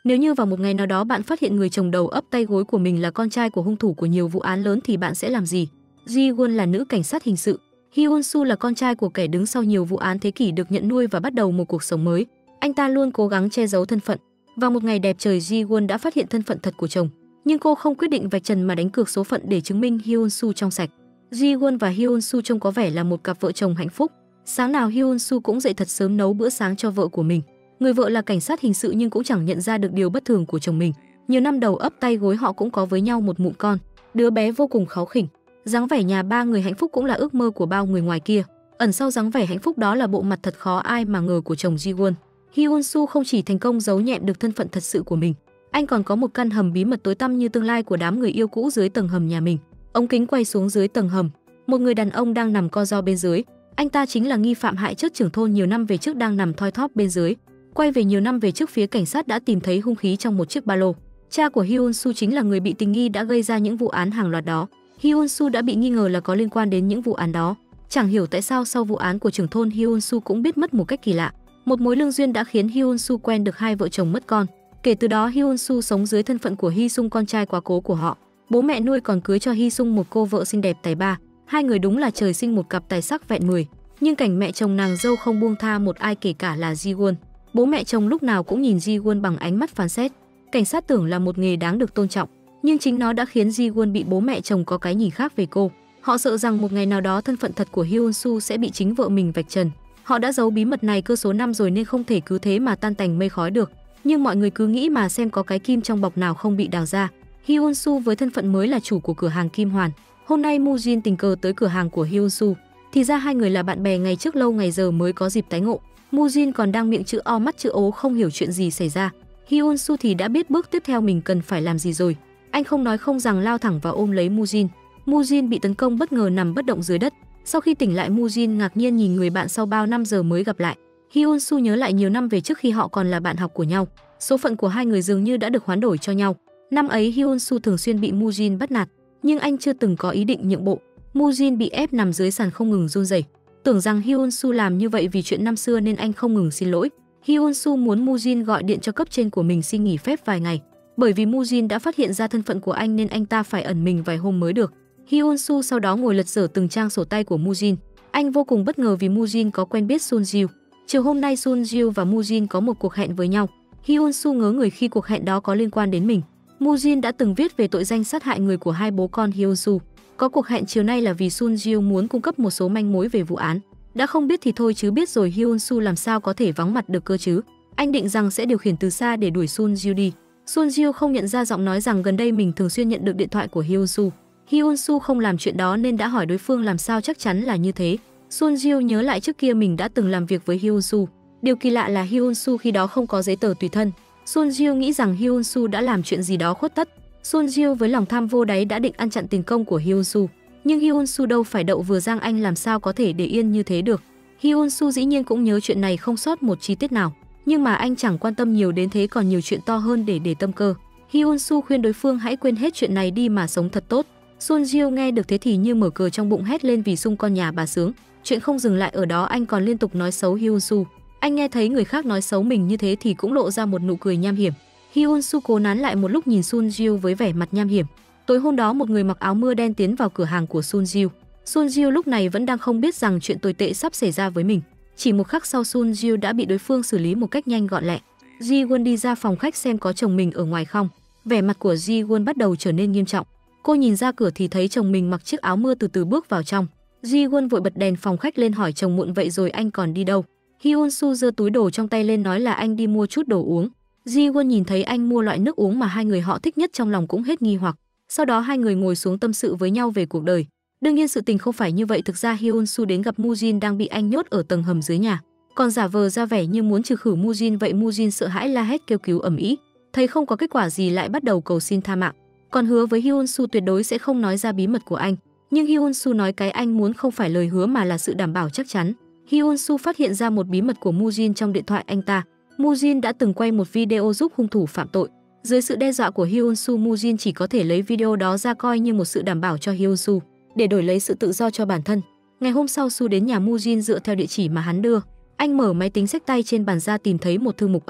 Nếu như vào một ngày nào đó bạn phát hiện người chồng đầu ấp tay gối của mình là con trai của hung thủ của nhiều vụ án lớn thì bạn sẽ làm gì? Ji-won là nữ cảnh sát hình sự. Hyun-soo là con trai của kẻ đứng sau nhiều vụ án thế kỷ được nhận nuôi và bắt đầu một cuộc sống mới. Anh ta luôn cố gắng che giấu thân phận. Vào một ngày đẹp trời, Ji-won đã phát hiện thân phận thật của chồng, nhưng cô không quyết định vạch trần mà đánh cược số phận để chứng minh Hyun-soo trong sạch. Ji-won và Hyun-soo trông có vẻ là một cặp vợ chồng hạnh phúc. Sáng nào Hyun-soo cũng dậy thật sớm nấu bữa sáng cho vợ của mình. Người vợ là cảnh sát hình sự nhưng cũng chẳng nhận ra được điều bất thường của chồng mình. Nhiều năm đầu ấp tay gối họ cũng có với nhau một mụn con, đứa bé vô cùng kháu khỉnh. Dáng vẻ nhà ba người hạnh phúc cũng là ước mơ của bao người ngoài kia. Ẩn sau dáng vẻ hạnh phúc đó là bộ mặt thật khó ai mà ngờ của chồng Ji-won. Hyun-soo không chỉ thành công giấu nhẹm được thân phận thật sự của mình, anh còn có một căn hầm bí mật tối tăm như tương lai của đám người yêu cũ dưới tầng hầm nhà mình. Ống kính quay xuống dưới tầng hầm, một người đàn ông đang nằm co ro bên dưới. Anh ta chính là nghi phạm hại chết trưởng thôn nhiều năm về trước đang nằm thoi thóp bên dưới. Quay về nhiều năm về trước, phía cảnh sát đã tìm thấy hung khí trong một chiếc ba lô. Cha của Hyun-soo chính là người bị tình nghi đã gây ra những vụ án hàng loạt đó. Hyun-soo đã bị nghi ngờ là có liên quan đến những vụ án đó. Chẳng hiểu tại sao sau vụ án của trưởng thôn, Hyun-soo cũng biết mất một cách kỳ lạ. Một mối lương duyên đã khiến Hyun-soo quen được hai vợ chồng mất con. Kể từ đó, Hyun-soo sống dưới thân phận của Hee-sung, con trai quá cố của họ. Bố mẹ nuôi còn cưới cho Hee-sung một cô vợ xinh đẹp tài ba. Hai người đúng là trời sinh một cặp tài sắc vẹn 10. Nhưng cảnh mẹ chồng nàng dâu không buông tha một ai, kể cả là Ji-won. Bố mẹ chồng lúc nào cũng nhìn Ji-won bằng ánh mắt phán xét. Cảnh sát tưởng là một nghề đáng được tôn trọng, nhưng chính nó đã khiến Ji-won bị bố mẹ chồng có cái nhìn khác về cô. Họ sợ rằng một ngày nào đó thân phận thật của Hyun-soo sẽ bị chính vợ mình vạch trần. Họ đã giấu bí mật này cơ số năm rồi nên không thể cứ thế mà tan tành mây khói được. Nhưng mọi người cứ nghĩ mà xem có cái kim trong bọc nào không bị đào ra. Hyun-soo với thân phận mới là chủ của cửa hàng Kim Hoàn. Hôm nay Moo-jin tình cờ tới cửa hàng của Hyun-soo. Thì ra hai người là bạn bè ngày trước, lâu ngày giờ mới có dịp tái ngộ. Moo-jin còn đang miệng chữ O mắt chữ ố không hiểu chuyện gì xảy ra. Hyun-soo thì đã biết bước tiếp theo mình cần phải làm gì rồi. Anh không nói không rằng lao thẳng vào ôm lấy Moo-jin. Moo-jin bị tấn công bất ngờ nằm bất động dưới đất. Sau khi tỉnh lại, Moo-jin ngạc nhiên nhìn người bạn sau bao năm giờ mới gặp lại. Hyun-soo nhớ lại nhiều năm về trước khi họ còn là bạn học của nhau. Số phận của hai người dường như đã được hoán đổi cho nhau. Năm ấy Hyun-soo thường xuyên bị Moo-jin bắt nạt, nhưng anh chưa từng có ý định nhượng bộ. Moo-jin bị ép nằm dưới sàn không ngừng run rẩy. Tưởng rằng Hyun-soo làm như vậy vì chuyện năm xưa nên anh không ngừng xin lỗi. Hyun-soo muốn Moo-jin gọi điện cho cấp trên của mình xin nghỉ phép vài ngày. Bởi vì Moo-jin đã phát hiện ra thân phận của anh nên anh ta phải ẩn mình vài hôm mới được. Hyun-soo sau đó ngồi lật dở từng trang sổ tay của Moo-jin. Anh vô cùng bất ngờ vì Moo-jin có quen biết Sun-jil. Chiều hôm nay Sun-jil và Moo-jin có một cuộc hẹn với nhau. Hyun-soo ngớ người khi cuộc hẹn đó có liên quan đến mình. Moo-jin đã từng viết về tội danh sát hại người của hai bố con Hyun-soo. Có cuộc hẹn chiều nay là vì Sun-jil muốn cung cấp một số manh mối về vụ án. Đã không biết thì thôi chứ biết rồi, Hyun-soo làm sao có thể vắng mặt được cơ chứ. Anh định rằng sẽ điều khiển từ xa để đuổi Sun-jil đi. Sun-jil không nhận ra giọng nói rằng gần đây mình thường xuyên nhận được điện thoại của Hyun-soo. Hyun-soo không làm chuyện đó nên đã hỏi đối phương làm sao chắc chắn là như thế. Sun-jil nhớ lại trước kia mình đã từng làm việc với Hyun-soo. Điều kỳ lạ là Hyun-soo khi đó không có giấy tờ tùy thân. Sun-jil nghĩ rằng Hyun-soo đã làm chuyện gì đó khuất tất. Sun-jil với lòng tham vô đáy đã định ăn chặn tiền công của Hyun-soo. Nhưng Hyun-soo đâu phải đậu vừa rang, anh làm sao có thể để yên như thế được. Hyun-soo dĩ nhiên cũng nhớ chuyện này không sót một chi tiết nào. Nhưng mà anh chẳng quan tâm nhiều đến thế, còn nhiều chuyện to hơn để tâm cơ. Hyun-soo khuyên đối phương hãy quên hết chuyện này đi mà sống thật tốt. Sun-jil nghe được thế thì như mở cờ trong bụng, hét lên vì sung con nhà bà sướng. Chuyện không dừng lại ở đó, anh còn liên tục nói xấu Hyun-soo. Anh nghe thấy người khác nói xấu mình như thế thì cũng lộ ra một nụ cười nham hiểm. Hyun-soo cố nán lại một lúc nhìn Sun-jil với vẻ mặt nham hiểm. Tối hôm đó một người mặc áo mưa đen tiến vào cửa hàng của Sun-jil. Sun-jil lúc này vẫn đang không biết rằng chuyện tồi tệ sắp xảy ra với mình. Chỉ một khắc sau, Sun-jil đã bị đối phương xử lý một cách nhanh gọn lẹ. Ji-won đi ra phòng khách xem có chồng mình ở ngoài không. Vẻ mặt của Ji-won bắt đầu trở nên nghiêm trọng. Cô nhìn ra cửa thì thấy chồng mình mặc chiếc áo mưa từ từ bước vào trong. Ji-won vội bật đèn phòng khách lên hỏi chồng muộn vậy rồi anh còn đi đâu. Hyun-soo giơ túi đồ trong tay lên nói là anh đi mua chút đồ uống. Ji-won nhìn thấy anh mua loại nước uống mà hai người họ thích nhất, trong lòng cũng hết nghi hoặc. Sau đó hai người ngồi xuống tâm sự với nhau về cuộc đời. Đương nhiên sự tình không phải như vậy, thực ra Hyun-soo đến gặp Moo-jin đang bị anh nhốt ở tầng hầm dưới nhà, còn giả vờ ra vẻ như muốn trừ khử Moo-jin. Vậy Moo-jin sợ hãi la hét kêu cứu ầm ĩ, thấy không có kết quả gì lại bắt đầu cầu xin tha mạng, còn hứa với Hyun-soo tuyệt đối sẽ không nói ra bí mật của anh. Nhưng Hyun-soo nói cái anh muốn không phải lời hứa mà là sự đảm bảo chắc chắn. Hyun-soo phát hiện ra một bí mật của Moo-jin trong điện thoại anh ta. Moo-jin đã từng quay một video giúp hung thủ phạm tội. Dưới sự đe dọa của Hyun-soo, Moo-jin chỉ có thể lấy video đó ra coi như một sự đảm bảo cho Hyun-soo, để đổi lấy sự tự do cho bản thân. Ngày hôm sau, Su đến nhà Moo-jin dựa theo địa chỉ mà hắn đưa. Anh mở máy tính xách tay trên bàn ra tìm thấy một thư mục ẩn.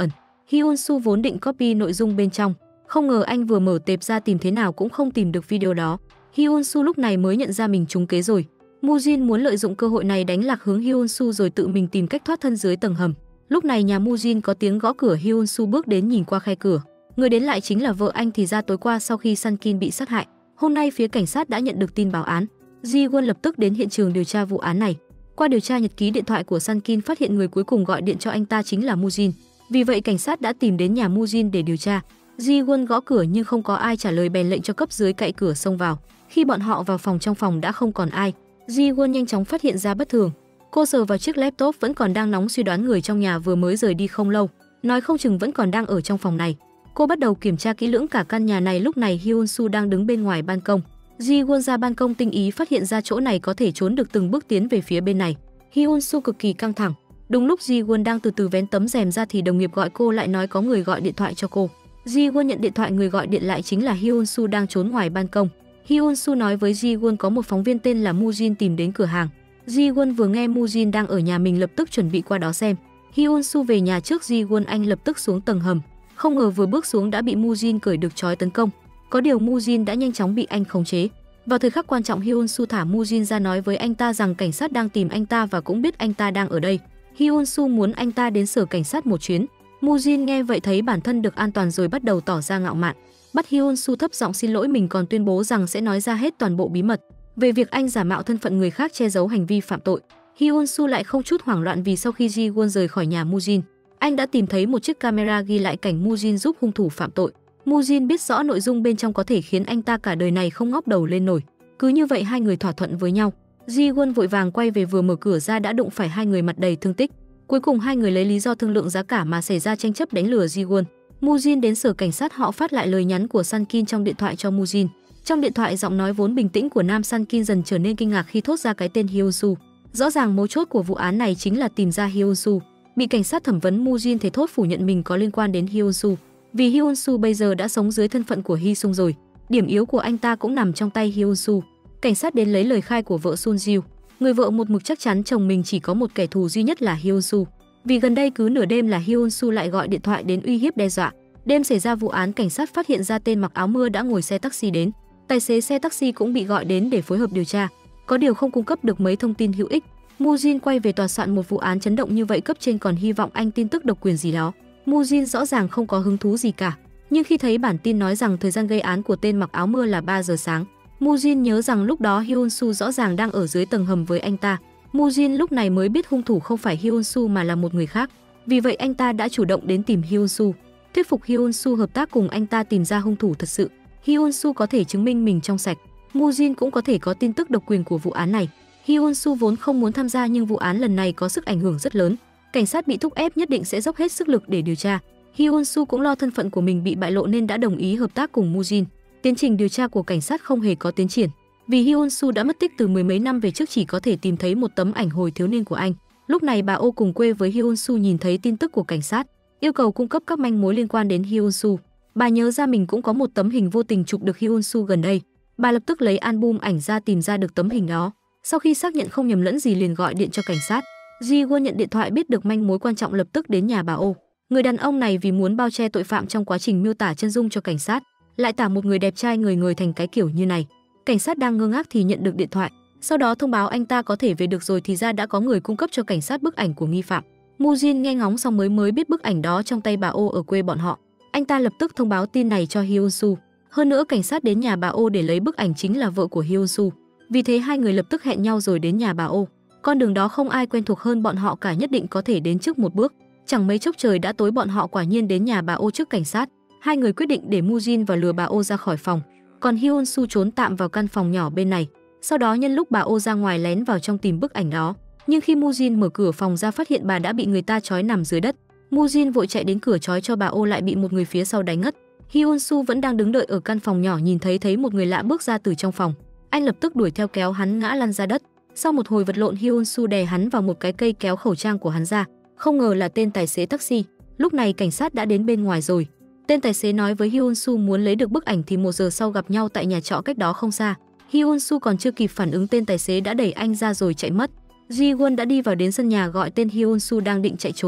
Hyun Soo vốn định copy nội dung bên trong, không ngờ anh vừa mở tệp ra tìm thế nào cũng không tìm được video đó. Hyun Soo lúc này mới nhận ra mình trúng kế rồi. Moo Jin muốn lợi dụng cơ hội này đánh lạc hướng Hyun Soo rồi tự mình tìm cách thoát thân dưới tầng hầm. Lúc này nhà Moo Jin có tiếng gõ cửa, Hyun Soo bước đến nhìn qua khe cửa. Người đến lại chính là vợ anh. Thì ra tối qua sau khi Sun Kin bị sát hại, hôm nay phía cảnh sát đã nhận được tin báo án. Ji Won lập tức đến hiện trường điều tra vụ án này. Qua điều tra nhật ký điện thoại của Sun Kin phát hiện người cuối cùng gọi điện cho anh ta chính là Moo Jin. Vì vậy cảnh sát đã tìm đến nhà Moo Jin để điều tra. Ji Won gõ cửa nhưng không có ai trả lời, bèn lệnh cho cấp dưới cậy cửa xông vào. Khi bọn họ vào phòng, trong phòng đã không còn ai. Ji Won nhanh chóng phát hiện ra bất thường. Cô sờ vào chiếc laptop vẫn còn đang nóng, suy đoán người trong nhà vừa mới rời đi không lâu, nói không chừng vẫn còn đang ở trong phòng này. Cô bắt đầu kiểm tra kỹ lưỡng cả căn nhà này. Lúc này Hyun Soo đang đứng bên ngoài ban công. Ji Won ra ban công tinh ý phát hiện ra chỗ này có thể trốn được, từng bước tiến về phía bên này. Hyun Soo cực kỳ căng thẳng. Đúng lúc Ji Won đang từ từ vén tấm rèm ra thì đồng nghiệp gọi cô lại, nói có người gọi điện thoại cho cô. Ji Won nhận điện thoại, người gọi điện lại chính là Hyun Soo đang trốn ngoài ban công. Hyun Soo nói với Ji Won có một phóng viên tên là Moo Jin tìm đến cửa hàng. Ji Won vừa nghe Moo Jin đang ở nhà mình lập tức chuẩn bị qua đó xem. Hyun Soo về nhà trước Ji Won, anh lập tức xuống tầng hầm. Không ngờ vừa bước xuống đã bị Moo Jin cởi được trói tấn công. Có điều Moo Jin đã nhanh chóng bị anh khống chế. Vào thời khắc quan trọng, Hyun Soo thả Moo Jin ra, nói với anh ta rằng cảnh sát đang tìm anh ta và cũng biết anh ta đang ở đây. Hyun Soo muốn anh ta đến sở cảnh sát một chuyến. Moo Jin nghe vậy thấy bản thân được an toàn rồi bắt đầu tỏ ra ngạo mạn. Bắt Hyun Soo thấp giọng xin lỗi mình, còn tuyên bố rằng sẽ nói ra hết toàn bộ bí mật về việc anh giả mạo thân phận người khác che giấu hành vi phạm tội. Hyun Soo lại không chút hoảng loạn vì sau khi Ji Won rời khỏi nhà Moo Jin, anh đã tìm thấy một chiếc camera ghi lại cảnh Moo Jin giúp hung thủ phạm tội. Moo Jin biết rõ nội dung bên trong có thể khiến anh ta cả đời này không ngóc đầu lên nổi. Cứ như vậy hai người thỏa thuận với nhau. Ji Won vội vàng quay về, vừa mở cửa ra đã đụng phải hai người mặt đầy thương tích. Cuối cùng hai người lấy lý do thương lượng giá cả mà xảy ra tranh chấp đánh lừa Ji Won. Moo Jin đến sở cảnh sát, họ phát lại lời nhắn của Sun Kin trong điện thoại cho Moo Jin. Trong điện thoại, giọng nói vốn bình tĩnh của nam Sun Kin dần trở nên kinh ngạc khi thốt ra cái tên Hyun Soo. Rõ ràng mấu chốt của vụ án này chính là tìm ra Hyun Soo. Bị cảnh sát thẩm vấn, Moo Jin thề thốt phủ nhận mình có liên quan đến Hyun Soo. Vì Hyun Soo bây giờ đã sống dưới thân phận của Hee Sung rồi, điểm yếu của anh ta cũng nằm trong tay Hyun Soo. Cảnh sát đến lấy lời khai của vợ Sun Jiu. Người vợ một mực chắc chắn chồng mình chỉ có một kẻ thù duy nhất là Hyun Soo. Vì gần đây cứ nửa đêm là Hyun Soo lại gọi điện thoại đến uy hiếp đe dọa. Đêm xảy ra vụ án, cảnh sát phát hiện ra tên mặc áo mưa đã ngồi xe taxi đến. Tài xế xe taxi cũng bị gọi đến để phối hợp điều tra. Có điều không cung cấp được mấy thông tin hữu ích. Moo Jin quay về tòa soạn một vụ án chấn động như vậy, cấp trên còn hy vọng anh tin tức độc quyền gì đó. Moo Jin rõ ràng không có hứng thú gì cả. Nhưng khi thấy bản tin nói rằng thời gian gây án của tên mặc áo mưa là 3 giờ sáng, Moo Jin nhớ rằng lúc đó Hyun Soo rõ ràng đang ở dưới tầng hầm với anh ta. Moo Jin lúc này mới biết hung thủ không phải Hyun Soo mà là một người khác. Vì vậy anh ta đã chủ động đến tìm Hyun Soo, thuyết phục Hyun Soo hợp tác cùng anh ta tìm ra hung thủ thật sự. Hyun Soo có thể chứng minh mình trong sạch, Moo Jin cũng có thể có tin tức độc quyền của vụ án này. Hyun Soo vốn không muốn tham gia nhưng vụ án lần này có sức ảnh hưởng rất lớn. Cảnh sát bị thúc ép nhất định sẽ dốc hết sức lực để điều tra. Hyun Soo cũng lo thân phận của mình bị bại lộ nên đã đồng ý hợp tác cùng Moo Jin. Tiến trình điều tra của cảnh sát không hề có tiến triển. Vì Hyun Soo đã mất tích từ mười mấy năm về trước, chỉ có thể tìm thấy một tấm ảnh hồi thiếu niên của anh. Lúc này bà Oh cùng quê với Hyun Soo nhìn thấy tin tức của cảnh sát, yêu cầu cung cấp các manh mối liên quan đến Hyun Soo. Bà nhớ ra mình cũng có một tấm hình vô tình chụp được Hyun Soo gần đây. Bà lập tức lấy album ảnh ra tìm ra được tấm hình đó. Sau khi xác nhận không nhầm lẫn gì liền gọi điện cho cảnh sát. Ji Won nhận điện thoại biết được manh mối quan trọng lập tức đến nhà bà Oh. Người đàn ông này vì muốn bao che tội phạm trong quá trình miêu tả chân dung cho cảnh sát, lại tả một người đẹp trai người thành cái kiểu như này. Cảnh sát đang ngơ ngác thì nhận được điện thoại, sau đó thông báo anh ta có thể về được rồi, thì ra đã có người cung cấp cho cảnh sát bức ảnh của nghi phạm. Moo Jin nghe ngóng xong mới biết bức ảnh đó trong tay bà Oh ở quê bọn họ. Anh ta lập tức thông báo tin này cho Hyun Soo. Hơn nữa cảnh sát đến nhà bà Oh để lấy bức ảnh chính là vợ của Hyun Soo. Vì thế hai người lập tức hẹn nhau rồi đến nhà bà Oh. Con đường đó không ai quen thuộc hơn bọn họ cả, nhất định có thể đến trước một bước. Chẳng mấy chốc trời đã tối, bọn họ quả nhiên đến nhà bà Oh trước cảnh sát. Hai người quyết định để Moo Jin và lừa bà Oh ra khỏi phòng, còn Hyun Soo trốn tạm vào căn phòng nhỏ bên này. Sau đó nhân lúc bà Oh ra ngoài lén vào trong tìm bức ảnh đó. Nhưng khi Moo Jin mở cửa phòng ra phát hiện bà đã bị người ta trói nằm dưới đất. Moo Jin vội chạy đến cửa trói cho bà Oh, lại bị một người phía sau đánh ngất. Hyun Soo vẫn đang đứng đợi ở căn phòng nhỏ, nhìn thấy một người lạ bước ra từ trong phòng. Anh lập tức đuổi theo kéo hắn ngã lăn ra đất. Sau một hồi vật lộn, Hyun Soo đè hắn vào một cái cây kéo khẩu trang của hắn ra. Không ngờ là tên tài xế taxi. Lúc này cảnh sát đã đến bên ngoài rồi. Tên tài xế nói với Hyun Soo muốn lấy được bức ảnh thì 1 giờ sau gặp nhau tại nhà trọ cách đó không xa. Hyun Soo còn chưa kịp phản ứng, tên tài xế đã đẩy anh ra rồi chạy mất. Ji Won đã đi vào đến sân nhà gọi tên Hyun Soo đang định chạy trốn.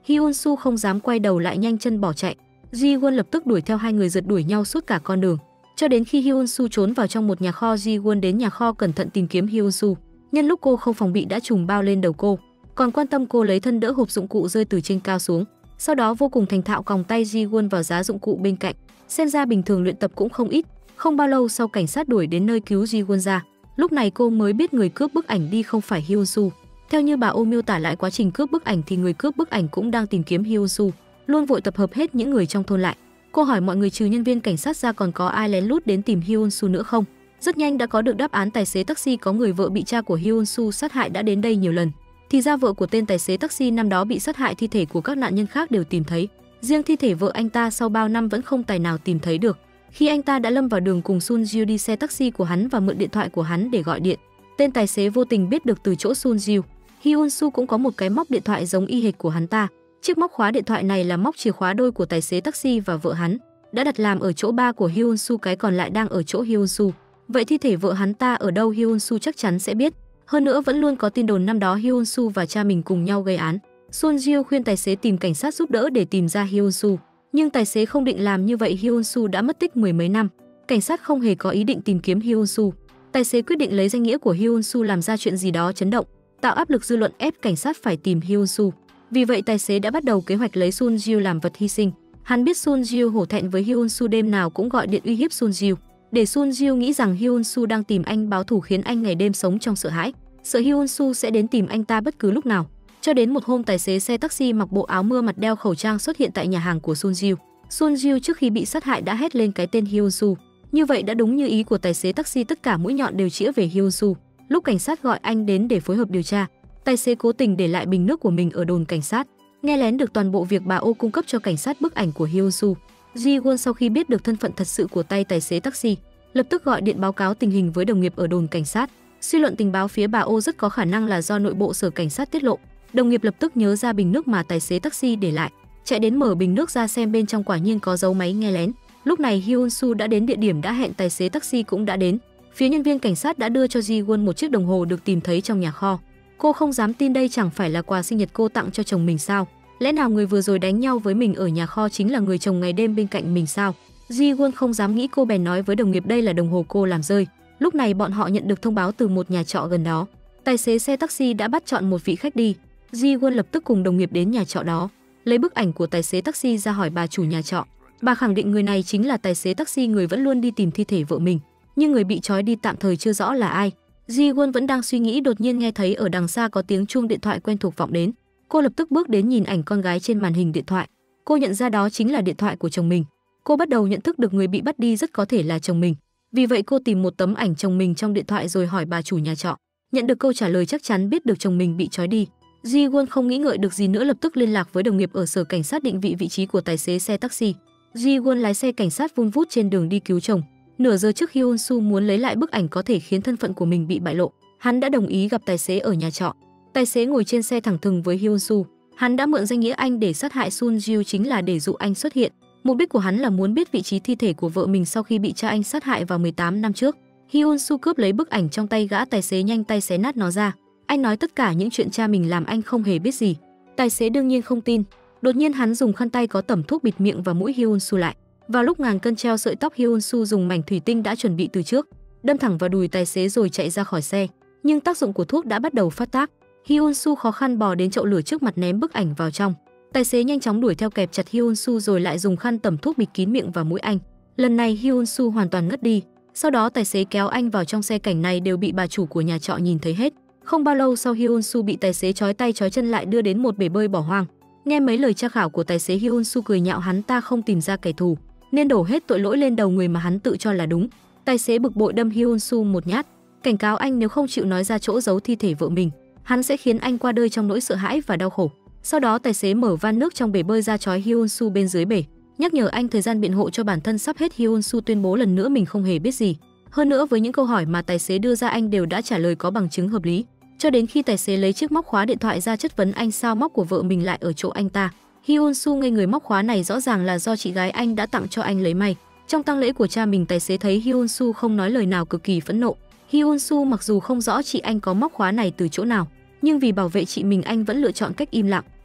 Hyun Soo không dám quay đầu lại, nhanh chân bỏ chạy. Ji Won lập tức đuổi theo, hai người rượt đuổi nhau suốt cả con đường, cho đến khi Hyun Soo trốn vào trong một nhà kho. Ji Won đến nhà kho cẩn thận tìm kiếm Hyun Soo. Nhân lúc cô không phòng bị đã trùm bao lên đầu cô, còn quan tâm cô lấy thân đỡ hộp dụng cụ rơi từ trên cao xuống. Sau đó vô cùng thành thạo còng tay Ji Won vào giá dụng cụ bên cạnh. Xem ra bình thường luyện tập cũng không ít. Không bao lâu sau, cảnh sát đuổi đến nơi cứu Ji Won ra. Lúc này cô mới biết người cướp bức ảnh đi không phải Hyun Soo. Theo như bà Ô miêu tả lại quá trình cướp bức ảnh thì người cướp bức ảnh cũng đang tìm kiếm Hyun Soo, luôn vội tập hợp hết những người trong thôn lại. Cô hỏi mọi người trừ nhân viên cảnh sát ra còn có ai lén lút đến tìm Hyun Soo nữa không. Rất nhanh đã có được đáp án, tài xế taxi có người vợ bị cha của Hyun Soo sát hại đã đến đây nhiều lần. Thì ra vợ của tên tài xế taxi năm đó bị sát hại, thi thể của các nạn nhân khác đều tìm thấy. Riêng thi thể vợ anh ta sau bao năm vẫn không tài nào tìm thấy được. Khi anh ta đã lâm vào đường cùng Sun Jiu đi xe taxi của hắn và mượn điện thoại của hắn để gọi điện, tên tài xế vô tình biết được từ chỗ Sun Jiu, Hyun Soo cũng có một cái móc điện thoại giống y hệt của hắn ta. Chiếc móc khóa điện thoại này là móc chìa khóa đôi của tài xế taxi và vợ hắn, đã đặt làm ở chỗ ba của Hyun Soo, cái còn lại đang ở chỗ Hyun Soo. Vậy thi thể vợ hắn ta ở đâu? Hyun Soo chắc chắn sẽ biết. Hơn nữa vẫn luôn có tin đồn năm đó Hyun Soo và cha mình cùng nhau gây án. Sun Jiu khuyên tài xế tìm cảnh sát giúp đỡ để tìm ra Hyun Soo, nhưng tài xế không định làm như vậy. Hyun Soo đã mất tích mười mấy năm, cảnh sát không hề có ý định tìm kiếm Hyun Soo. Tài xế quyết định lấy danh nghĩa của Hyun Soo làm ra chuyện gì đó chấn động, tạo áp lực dư luận ép cảnh sát phải tìm Hyun Soo. Vì vậy tài xế đã bắt đầu kế hoạch lấy Sun Jiu làm vật hy sinh. Hắn biết Sun Jiu hổ thẹn với Hyun Soo, đêm nào cũng gọi điện uy hiếp Sun Jiu, để Sun Jiu nghĩ rằng Hyun Soo đang tìm anh báo thù, khiến anh ngày đêm sống trong sợ hãi, sợ Hyun Soo sẽ đến tìm anh ta bất cứ lúc nào. Cho đến một hôm, tài xế xe taxi mặc bộ áo mưa, mặt đeo khẩu trang xuất hiện tại nhà hàng của Sun Jiu. Sun Jiu trước khi bị sát hại đã hét lên cái tên Hyun Soo. Như vậy đã đúng như ý của tài xế taxi, tất cả mũi nhọn đều chĩa về Hyun Soo. Lúc cảnh sát gọi anh đến để phối hợp điều tra, tài xế cố tình để lại bình nước của mình ở đồn cảnh sát, nghe lén được toàn bộ việc bà Ô cung cấp cho cảnh sát bức ảnh của Hyun Soo. Ji Won sau khi biết được thân phận thật sự của tay tài xế taxi, lập tức gọi điện báo cáo tình hình với đồng nghiệp ở đồn cảnh sát. Suy luận tình báo phía bà Ô rất có khả năng là do nội bộ sở cảnh sát tiết lộ. Đồng nghiệp lập tức nhớ ra bình nước mà tài xế taxi để lại, chạy đến mở bình nước ra xem, bên trong quả nhiên có dấu máy nghe lén. Lúc này Hyun Soo đã đến địa điểm đã hẹn, tài xế taxi cũng đã đến. Phía nhân viên cảnh sát đã đưa cho Ji Won một chiếc đồng hồ được tìm thấy trong nhà kho. Cô không dám tin đây chẳng phải là quà sinh nhật cô tặng cho chồng mình sao? Lẽ nào người vừa rồi đánh nhau với mình ở nhà kho chính là người chồng ngày đêm bên cạnh mình sao? Ji Won không dám nghĩ, cô bèn nói với đồng nghiệp đây là đồng hồ cô làm rơi. Lúc này bọn họ nhận được thông báo từ một nhà trọ gần đó. Tài xế xe taxi đã bắt chọn một vị khách đi. Ji Won lập tức cùng đồng nghiệp đến nhà trọ đó, lấy bức ảnh của tài xế taxi ra hỏi bà chủ nhà trọ. Bà khẳng định người này chính là tài xế taxi, người vẫn luôn đi tìm thi thể vợ mình, nhưng người bị trói đi tạm thời chưa rõ là ai. Ji Won vẫn đang suy nghĩ, đột nhiên nghe thấy ở đằng xa có tiếng chuông điện thoại quen thuộc vọng đến. Cô lập tức bước đến nhìn ảnh con gái trên màn hình điện thoại. Cô nhận ra đó chính là điện thoại của chồng mình. Cô bắt đầu nhận thức được người bị bắt đi rất có thể là chồng mình. Vì vậy cô tìm một tấm ảnh chồng mình trong điện thoại rồi hỏi bà chủ nhà trọ. Nhận được câu trả lời chắc chắn biết được chồng mình bị trói đi. Ji Won không nghĩ ngợi được gì nữa, lập tức liên lạc với đồng nghiệp ở sở cảnh sát định vị trí của tài xế xe taxi. Ji Won lái xe cảnh sát vun vút trên đường đi cứu chồng. Nửa giờ trước Hyun Soo muốn lấy lại bức ảnh có thể khiến thân phận của mình bị bại lộ, hắn đã đồng ý gặp tài xế ở nhà trọ. Tài xế ngồi trên xe thẳng thừng với Hyun Soo. Hắn đã mượn danh nghĩa anh để sát hại Sun Jiu chính là để dụ anh xuất hiện. Mục đích của hắn là muốn biết vị trí thi thể của vợ mình sau khi bị cha anh sát hại vào 18 năm trước. Hyun Soo cướp lấy bức ảnh trong tay gã tài xế, nhanh tay xé nát nó ra. Anh nói tất cả những chuyện cha mình làm anh không hề biết gì. Tài xế đương nhiên không tin. Đột nhiên hắn dùng khăn tay có tẩm thuốc bịt miệng và mũi Hyun Soo lại. Vào lúc ngàn cân treo sợi tóc, Hyun Soo dùng mảnh thủy tinh đã chuẩn bị từ trước, đâm thẳng vào đùi tài xế rồi chạy ra khỏi xe. Nhưng tác dụng của thuốc đã bắt đầu phát tác. Hyun Soo khó khăn bò đến chậu lửa trước mặt ném bức ảnh vào trong. Tài xế nhanh chóng đuổi theo kẹp chặt Hyun Soo rồi lại dùng khăn tẩm thuốc bịt kín miệng và mũi anh. Lần này Hyun Soo hoàn toàn ngất đi. Sau đó tài xế kéo anh vào trong xe, cảnh này đều bị bà chủ của nhà trọ nhìn thấy hết. Không bao lâu sau, Hyun Soo bị tài xế trói tay trói chân lại đưa đến một bể bơi bỏ hoang. Nghe mấy lời tra khảo của tài xế, Hyun Soo cười nhạo hắn ta không tìm ra kẻ thù nên đổ hết tội lỗi lên đầu người mà hắn tự cho là đúng. Tài xế bực bội đâm Hyun Soo một nhát, cảnh cáo anh nếu không chịu nói ra chỗ giấu thi thể vợ mình, hắn sẽ khiến anh qua đời trong nỗi sợ hãi và đau khổ. Sau đó tài xế mở van nước trong bể bơi ra trói Hyun Soo bên dưới bể, nhắc nhở anh thời gian biện hộ cho bản thân sắp hết. Hyun Soo tuyên bố lần nữa mình không hề biết gì. Hơn nữa với những câu hỏi mà tài xế đưa ra anh đều đã trả lời có bằng chứng hợp lý. Cho đến khi tài xế lấy chiếc móc khóa điện thoại ra chất vấn anh sao móc của vợ mình lại ở chỗ anh ta. Hyun Soo ngây người, móc khóa này rõ ràng là do chị gái anh đã tặng cho anh lấy may trong tang lễ của cha mình. Tài xế thấy Hyun Soo không nói lời nào cực kỳ phẫn nộ. Hyun Soo mặc dù không rõ chị anh có móc khóa này từ chỗ nào, nhưng vì bảo vệ chị mình anh vẫn lựa chọn cách im lặng.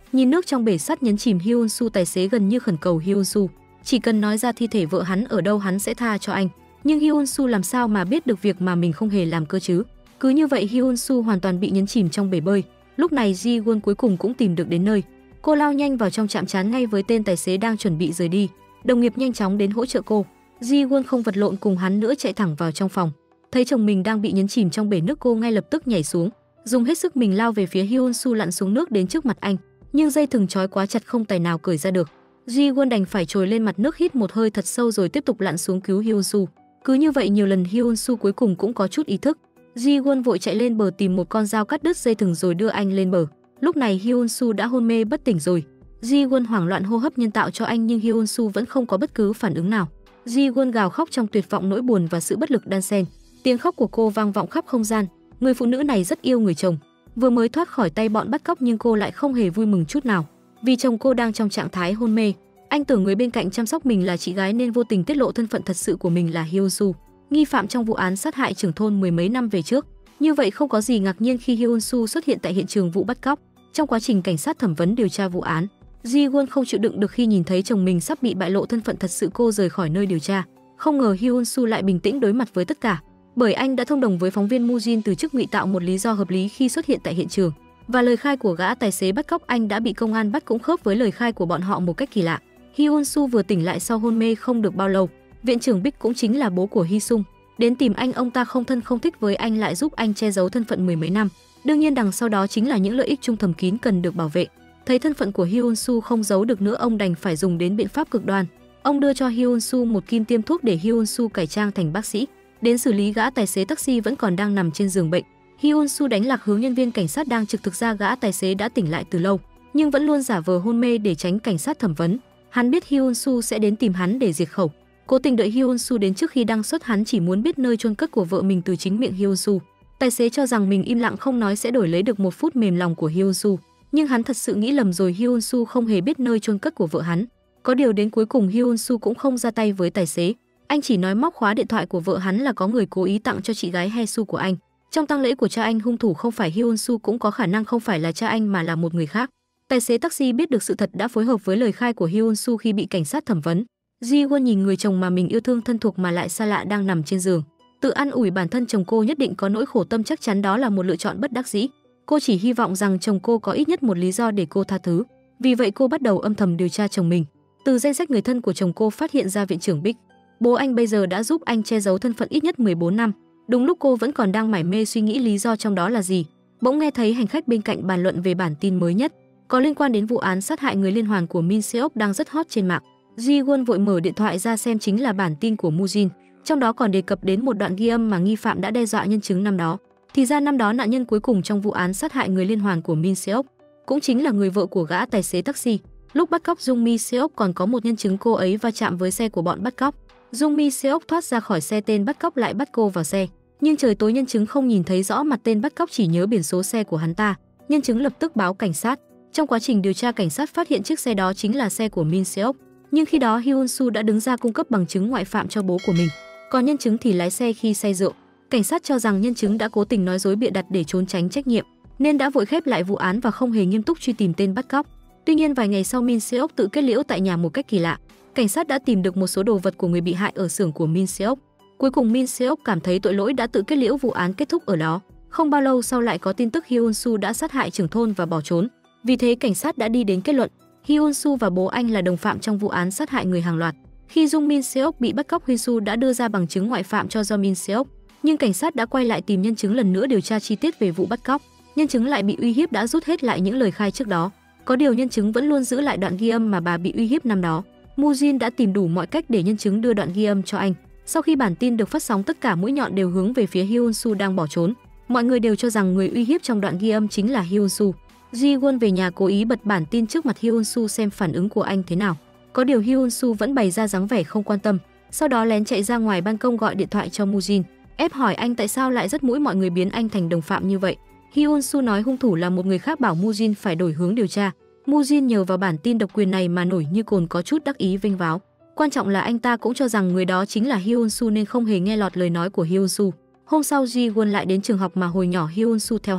Nhìn nước trong bể sắt nhấn chìm Hyun Soo, tài xế gần như khẩn cầu Hyun Soo, chỉ cần nói ra thi thể vợ hắn ở đâu hắn sẽ tha cho anh. Nhưng Hyun Soo làm sao mà biết được việc mà mình không hề làm cơ chứ? Cứ như vậy Hyun Soo hoàn toàn bị nhấn chìm trong bể bơi. Lúc này Ji Won cuối cùng cũng tìm được đến nơi. Cô lao nhanh vào trong chạm trán ngay với tên tài xế đang chuẩn bị rời đi. Đồng nghiệp nhanh chóng đến hỗ trợ cô. Ji Won không vật lộn cùng hắn nữa, chạy thẳng vào trong phòng. Thấy chồng mình đang bị nhấn chìm trong bể nước, cô ngay lập tức nhảy xuống, dùng hết sức mình lao về phía Hyun Soo, lặn xuống nước đến trước mặt anh. Nhưng dây thừng trói quá chặt, không tài nào cởi ra được. Ji Won đành phải trồi lên mặt nước, hít một hơi thật sâu rồi tiếp tục lặn xuống cứu Hyun Soo. Cứ như vậy nhiều lần, Hyun Soo cuối cùng cũng có chút ý thức. Ji Won vội chạy lên bờ tìm một con dao cắt đứt dây thừng rồi đưa anh lên bờ. Lúc này Hyun Soo đã hôn mê bất tỉnh rồi. Ji Won hoảng loạn hô hấp nhân tạo cho anh nhưng Hyun Soo vẫn không có bất cứ phản ứng nào. Ji Won gào khóc trong tuyệt vọng, nỗi buồn và sự bất lực đan xen. Tiếng khóc của cô vang vọng khắp không gian. Người phụ nữ này rất yêu người chồng, vừa mới thoát khỏi tay bọn bắt cóc nhưng cô lại không hề vui mừng chút nào, vì chồng cô đang trong trạng thái hôn mê. Anh tưởng người bên cạnh chăm sóc mình là chị gái nên vô tình tiết lộ thân phận thật sự của mình là Hyun Soo, nghi phạm trong vụ án sát hại trưởng thôn mười mấy năm về trước. Như vậy không có gì ngạc nhiên khi Hyun Soo xuất hiện tại hiện trường vụ bắt cóc. Trong quá trình cảnh sát thẩm vấn điều tra vụ án, Ji Won không chịu đựng được khi nhìn thấy chồng mình sắp bị bại lộ thân phận thật sự, cô rời khỏi nơi điều tra. Không ngờ Hyun Soo lại bình tĩnh đối mặt với tất cả, bởi anh đã thông đồng với phóng viên Moo Jin từ chức ngụy tạo một lý do hợp lý khi xuất hiện tại hiện trường. Và lời khai của gã tài xế bắt cóc anh đã bị công an bắt cũng khớp với lời khai của bọn họ một cách kỳ lạ. Hyun Soo vừa tỉnh lại sau hôn mê không được bao lâu, viện trưởng Bích cũng chính là bố của Hee Sung đến tìm anh. Ông ta không thân không thích với anh, lại giúp anh che giấu thân phận mười mấy năm. Đương nhiên đằng sau đó chính là những lợi ích chung thầm kín cần được bảo vệ. Thấy thân phận của Hyun Soo không giấu được nữa, ông đành phải dùng đến biện pháp cực đoan. Ông đưa cho Hyun Soo một kim tiêm thuốc để Hyun Soo cải trang thành bác sĩ, đến xử lý gã tài xế taxi vẫn còn đang nằm trên giường bệnh. Hyun Soo đánh lạc hướng nhân viên cảnh sát đang trực, thực ra gã tài xế đã tỉnh lại từ lâu, nhưng vẫn luôn giả vờ hôn mê để tránh cảnh sát thẩm vấn. Hắn biết Hyun Soo sẽ đến tìm hắn để diệt khẩu, cố tình đợi Hyun Soo đến trước khi đăng xuất. Hắn chỉ muốn biết nơi chôn cất của vợ mình từ chính miệng Hyun Soo. Tài xế cho rằng mình im lặng không nói sẽ đổi lấy được một phút mềm lòng của Hyun Soo, nhưng hắn thật sự nghĩ lầm rồi. Hyun Soo không hề biết nơi chôn cất của vợ hắn. Có điều đến cuối cùng Hyun Soo cũng không ra tay với tài xế. Anh chỉ nói móc khóa điện thoại của vợ hắn là có người cố ý tặng cho chị gái Hae Soo của anh. Trong tang lễ của cha anh, hung thủ không phải Hyun Soo, cũng có khả năng không phải là cha anh mà là một người khác. Tài xế taxi biết được sự thật đã phối hợp với lời khai của Hyun Soo khi bị cảnh sát thẩm vấn. Ji Won nhìn người chồng mà mình yêu thương thân thuộc mà lại xa lạ đang nằm trên giường, tự an ủi bản thân chồng cô nhất định có nỗi khổ tâm, chắc chắn đó là một lựa chọn bất đắc dĩ. Cô chỉ hy vọng rằng chồng cô có ít nhất một lý do để cô tha thứ. Vì vậy cô bắt đầu âm thầm điều tra chồng mình. Từ danh sách người thân của chồng, cô phát hiện ra viện trưởng Bích, bố anh bây giờ đã giúp anh che giấu thân phận ít nhất 14 năm. Đúng lúc cô vẫn còn đang mải mê suy nghĩ lý do trong đó là gì, bỗng nghe thấy hành khách bên cạnh bàn luận về bản tin mới nhất có liên quan đến vụ án sát hại người liên hoàn của Min Seok đang rất hot trên mạng. Ji Won vội mở điện thoại ra xem, chính là bản tin của Moo Jin. Trong đó còn đề cập đến một đoạn ghi âm mà nghi phạm đã đe dọa nhân chứng năm đó. Thì ra năm đó nạn nhân cuối cùng trong vụ án sát hại người liên hoàn của Min Seok cũng chính là người vợ của gã tài xế taxi. Lúc bắt cóc Jung Mi Seok còn có một nhân chứng, cô ấy va chạm với xe của bọn bắt cóc. Jung Mi Seok thoát ra khỏi xe, tên bắt cóc lại bắt cô vào xe. Nhưng trời tối nhân chứng không nhìn thấy rõ mặt tên bắt cóc, chỉ nhớ biển số xe của hắn ta. Nhân chứng lập tức báo cảnh sát. Trong quá trình điều tra, cảnh sát phát hiện chiếc xe đó chính là xe của Min Seok. Nhưng khi đó Hyun Soo đã đứng ra cung cấp bằng chứng ngoại phạm cho bố của mình. Còn nhân chứng thì lái xe khi say rượu. Cảnh sát cho rằng nhân chứng đã cố tình nói dối bịa đặt để trốn tránh trách nhiệm, nên đã vội khép lại vụ án và không hề nghiêm túc truy tìm tên bắt cóc. Tuy nhiên vài ngày sau, Min Seok tự kết liễu tại nhà một cách kỳ lạ. Cảnh sát đã tìm được một số đồ vật của người bị hại ở xưởng của Min Seok. Cuối cùng Min Seok cảm thấy tội lỗi đã tự kết liễu, vụ án kết thúc ở đó. Không bao lâu sau lại có tin tức Hyun Soo đã sát hại trưởng thôn và bỏ trốn. Vì thế cảnh sát đã đi đến kết luận Hyun Soo và bố anh là đồng phạm trong vụ án sát hại người hàng loạt. Khi Jung Min Seok bị bắt cóc, Hyun Soo đã đưa ra bằng chứng ngoại phạm cho Do Min Seok, nhưng cảnh sát đã quay lại tìm nhân chứng lần nữa điều tra chi tiết về vụ bắt cóc. Nhân chứng lại bị uy hiếp đã rút hết lại những lời khai trước đó. Có điều nhân chứng vẫn luôn giữ lại đoạn ghi âm mà bà bị uy hiếp năm đó. Moo Jin đã tìm đủ mọi cách để nhân chứng đưa đoạn ghi âm cho anh. Sau khi bản tin được phát sóng, tất cả mũi nhọn đều hướng về phía Hyun Soo đang bỏ trốn. Mọi người đều cho rằng người uy hiếp trong đoạn ghi âm chính là Hyun Soo. Ji Won về nhà cố ý bật bản tin trước mặt Hyun Soo xem phản ứng của anh thế nào. Có điều Hyun Soo vẫn bày ra dáng vẻ không quan tâm. Sau đó lén chạy ra ngoài ban công gọi điện thoại cho Moo Jin, ép hỏi anh tại sao lại dắt mũi mọi người biến anh thành đồng phạm như vậy. Hyun Soo nói hung thủ là một người khác, bảo Moo Jin phải đổi hướng điều tra. Moo Jin nhờ vào bản tin độc quyền này mà nổi như cồn, có chút đắc ý vênh váo. Quan trọng là anh ta cũng cho rằng người đó chính là Hyun Soo nên không hề nghe lọt lời nói của Hyun Soo. Hôm sau Ji Won lại đến trường học mà hồi nhỏ Hyun Soo theo học.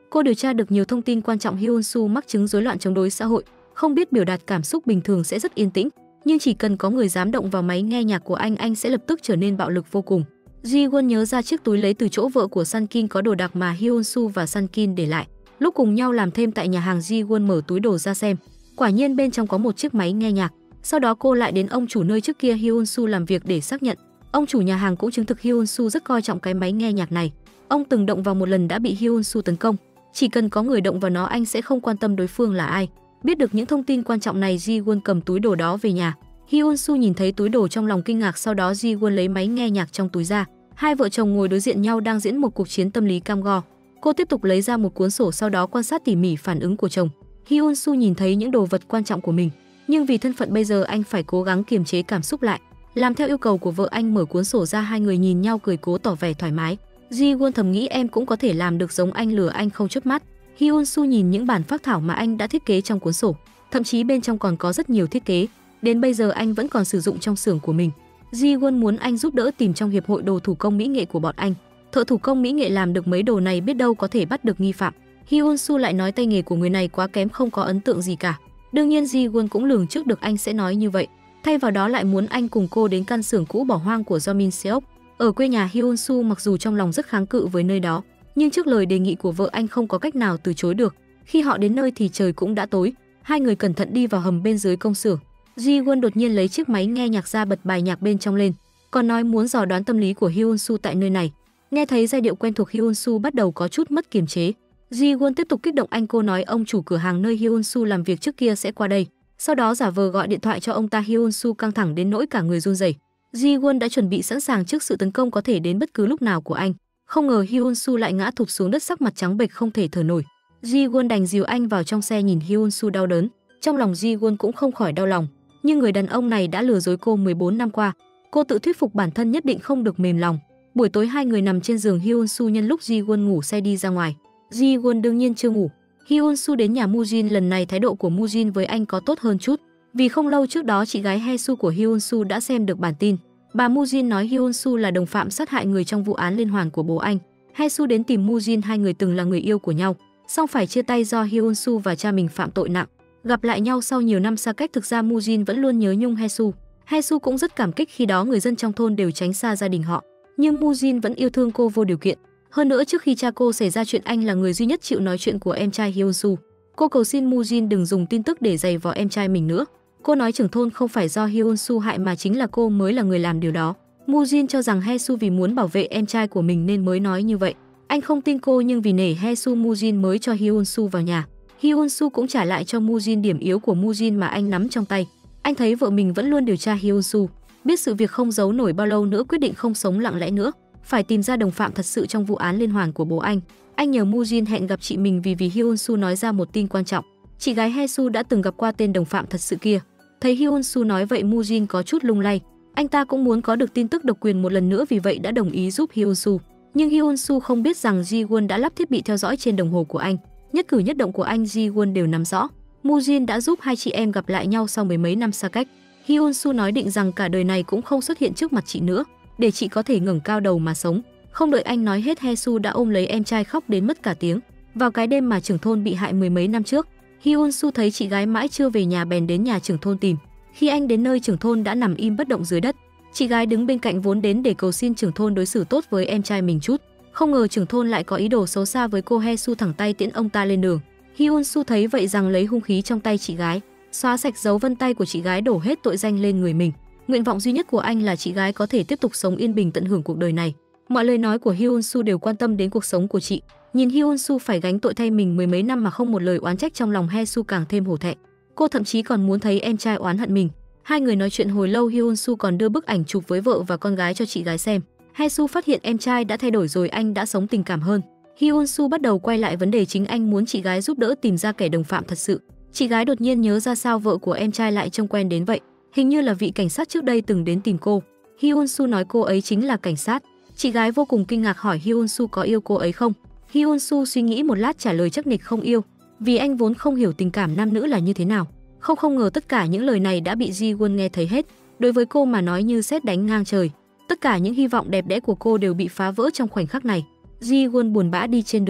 Cô điều tra được nhiều thông tin quan trọng. Hyun Soo mắc chứng rối loạn chống đối xã hội, không biết biểu đạt cảm xúc, bình thường sẽ rất yên tĩnh, nhưng chỉ cần có người dám động vào máy nghe nhạc của anh sẽ lập tức trở nên bạo lực vô cùng. Ji Won nhớ ra chiếc túi lấy từ chỗ vợ của Sun Kin có đồ đạc mà Hyun Soo và Sun Kin để lại. Lúc cùng nhau làm thêm tại nhà hàng, Ji Won mở túi đồ ra xem, quả nhiên bên trong có một chiếc máy nghe nhạc. Sau đó cô lại đến ông chủ nơi trước kia Hyun Soo làm việc để xác nhận. Ông chủ nhà hàng cũng chứng thực Hyun Soo rất coi trọng cái máy nghe nhạc này. Ông từng động vào một lần đã bị Hyun Soo tấn công. Chỉ cần có người động vào nó, anh sẽ không quan tâm đối phương là ai. Biết được những thông tin quan trọng này, Ji Won cầm túi đồ đó về nhà. Hyun Soo nhìn thấy túi đồ trong lòng kinh ngạc, sau đó Ji Won lấy máy nghe nhạc trong túi ra. Hai vợ chồng ngồi đối diện nhau đang diễn một cuộc chiến tâm lý cam go. Cô tiếp tục lấy ra một cuốn sổ, sau đó quan sát tỉ mỉ phản ứng của chồng. Hyun Soo nhìn thấy những đồ vật quan trọng của mình, nhưng vì thân phận bây giờ anh phải cố gắng kiềm chế cảm xúc lại. Làm theo yêu cầu của vợ, anh mở cuốn sổ ra, hai người nhìn nhau cười, cố tỏ vẻ thoải mái. Ji Won thầm nghĩ em cũng có thể làm được giống anh, lừa anh không chớp mắt. Hyun Soo nhìn những bản phác thảo mà anh đã thiết kế trong cuốn sổ, thậm chí bên trong còn có rất nhiều thiết kế, đến bây giờ anh vẫn còn sử dụng trong xưởng của mình. Ji Won muốn anh giúp đỡ tìm trong hiệp hội đồ thủ công mỹ nghệ của bọn anh. Thợ thủ công mỹ nghệ làm được mấy đồ này, biết đâu có thể bắt được nghi phạm. Hyun Soo lại nói tay nghề của người này quá kém, không có ấn tượng gì cả. Đương nhiên Ji Won cũng lường trước được anh sẽ nói như vậy. Thay vào đó lại muốn anh cùng cô đến căn xưởng cũ bỏ hoang của Do Min Seok ở quê nhà Hyun Soo. Mặc dù trong lòng rất kháng cự với nơi đó, nhưng trước lời đề nghị của vợ anh không có cách nào từ chối được. Khi họ đến nơi thì trời cũng đã tối. Hai người cẩn thận đi vào hầm bên dưới công xưởng. Ji Won đột nhiên lấy chiếc máy nghe nhạc ra, bật bài nhạc bên trong lên, còn nói muốn dò đoán tâm lý của Hyun Soo tại nơi này. Nghe thấy giai điệu quen thuộc, Hyun Soo bắt đầu có chút mất kiềm chế. Ji Won tiếp tục kích động anh. Cô nói ông chủ cửa hàng nơi Hyun Soo làm việc trước kia sẽ qua đây, sau đó giả vờ gọi điện thoại cho ông ta. Hyun Soo căng thẳng đến nỗi cả người run rẩy. Ji Won đã chuẩn bị sẵn sàng trước sự tấn công có thể đến bất cứ lúc nào của anh. Không ngờ Hyun Soo lại ngã thụp xuống đất, sắc mặt trắng bệch không thể thở nổi. Ji Won đành dìu anh vào trong xe. Nhìn Hyun Soo đau đớn, trong lòng Ji Won cũng không khỏi đau lòng. Nhưng người đàn ông này đã lừa dối cô 14 năm qua. Cô tự thuyết phục bản thân nhất định không được mềm lòng. Buổi tối hai người nằm trên giường, Hyun Soo nhân lúc Ji Won ngủ say đi ra ngoài. Ji Won đương nhiên chưa ngủ. Hyun Soo đến nhà Moo Jin, lần này thái độ của Moo Jin với anh có tốt hơn chút. Vì không lâu trước đó chị gái Hae Soo của Hyun Soo đã xem được bản tin. Bà Moo Jin nói Hyun Soo là đồng phạm sát hại người trong vụ án liên hoàn của bố anh. Hae Soo đến tìm Moo Jin, hai người từng là người yêu của nhau, song phải chia tay do Hyun Soo và cha mình phạm tội nặng. Gặp lại nhau sau nhiều năm xa cách, thực ra Moo Jin vẫn luôn nhớ nhung Hae Soo. Hae Soo cũng rất cảm kích, khi đó người dân trong thôn đều tránh xa gia đình họ, nhưng Moo Jin vẫn yêu thương cô vô điều kiện. Hơn nữa, trước khi cha cô xảy ra chuyện, anh là người duy nhất chịu nói chuyện của em trai Hyun Soo. Cô cầu xin Moo Jin đừng dùng tin tức để giày vò em trai mình nữa. Cô nói trưởng thôn không phải do Hyun Soo hại mà chính là cô mới là người làm điều đó. Moo Jin cho rằng Hae Soo vì muốn bảo vệ em trai của mình nên mới nói như vậy. Anh không tin cô, nhưng vì nể Hae Soo, Moo Jin mới cho Hyun Soo vào nhà. Hyun Soo cũng trả lại cho Moo Jin điểm yếu của Moo Jin mà anh nắm trong tay. Anh thấy vợ mình vẫn luôn điều tra Hyun Soo, biết sự việc không giấu nổi bao lâu nữa, quyết định không sống lặng lẽ nữa, phải tìm ra đồng phạm thật sự trong vụ án liên hoàn của bố anh. Anh nhờ Moo Jin hẹn gặp chị mình vì Hyun Soo nói ra một tin quan trọng. Chị gái Hae Soo đã từng gặp qua tên đồng phạm thật sự kia. Thấy Hyun Soo nói vậy, Moo Jin có chút lung lay. Anh ta cũng muốn có được tin tức độc quyền một lần nữa, vì vậy đã đồng ý giúp Hyun Soo. Nhưng Hyun Soo không biết rằng Ji Won đã lắp thiết bị theo dõi trên đồng hồ của anh. Nhất cử nhất động của anh Ji Won đều nắm rõ. Moo Jin đã giúp hai chị em gặp lại nhau sau mười mấy năm xa cách. Hyun Soo nói định rằng cả đời này cũng không xuất hiện trước mặt chị nữa, để chị có thể ngẩng cao đầu mà sống. Không đợi anh nói hết, Hae Soo đã ôm lấy em trai khóc đến mất cả tiếng. Vào cái đêm mà trưởng thôn bị hại mười mấy năm trước, Hyun Soo thấy chị gái mãi chưa về nhà, bèn đến nhà trưởng thôn tìm. Khi anh đến nơi, trưởng thôn đã nằm im bất động dưới đất. Chị gái đứng bên cạnh vốn đến để cầu xin trưởng thôn đối xử tốt với em trai mình chút. Không ngờ trưởng thôn lại có ý đồ xấu xa với cô. Hae Soo thẳng tay tiễn ông ta lên đường. Hyun Soo thấy vậy rằng lấy hung khí trong tay chị gái, xóa sạch dấu vân tay của chị gái, đổ hết tội danh lên người mình. Nguyện vọng duy nhất của anh là chị gái có thể tiếp tục sống yên bình, tận hưởng cuộc đời này. Mọi lời nói của Hyun Soo đều quan tâm đến cuộc sống của chị. Nhìn Hyun Soo phải gánh tội thay mình mười mấy năm mà không một lời oán trách, trong lòng Hae Soo càng thêm hổ thẹn. Cô thậm chí còn muốn thấy em trai oán hận mình. Hai người nói chuyện hồi lâu, Hyun Soo còn đưa bức ảnh chụp với vợ và con gái cho chị gái xem. Hae Soo phát hiện em trai đã thay đổi rồi, anh đã sống tình cảm hơn. Hyun Soo bắt đầu quay lại vấn đề chính, anh muốn chị gái giúp đỡ tìm ra kẻ đồng phạm thật sự. Chị gái đột nhiên nhớ ra sao vợ của em trai lại trông quen đến vậy, hình như là vị cảnh sát trước đây từng đến tìm cô. Hyun Soo nói cô ấy chính là cảnh sát. Chị gái vô cùng kinh ngạc hỏi Hyun Soo có yêu cô ấy không. Hyun Soo suy nghĩ một lát trả lời chắc nịch không yêu, vì anh vốn không hiểu tình cảm nam nữ là như thế nào. Không ngờ tất cả những lời này đã bị Ji Won nghe thấy hết. Đối với cô mà nói như sét đánh ngang trời. Tất cả những hy vọng đẹp đẽ của cô đều bị phá vỡ trong khoảnh khắc này. Ji Won buồn bã đi trên đường.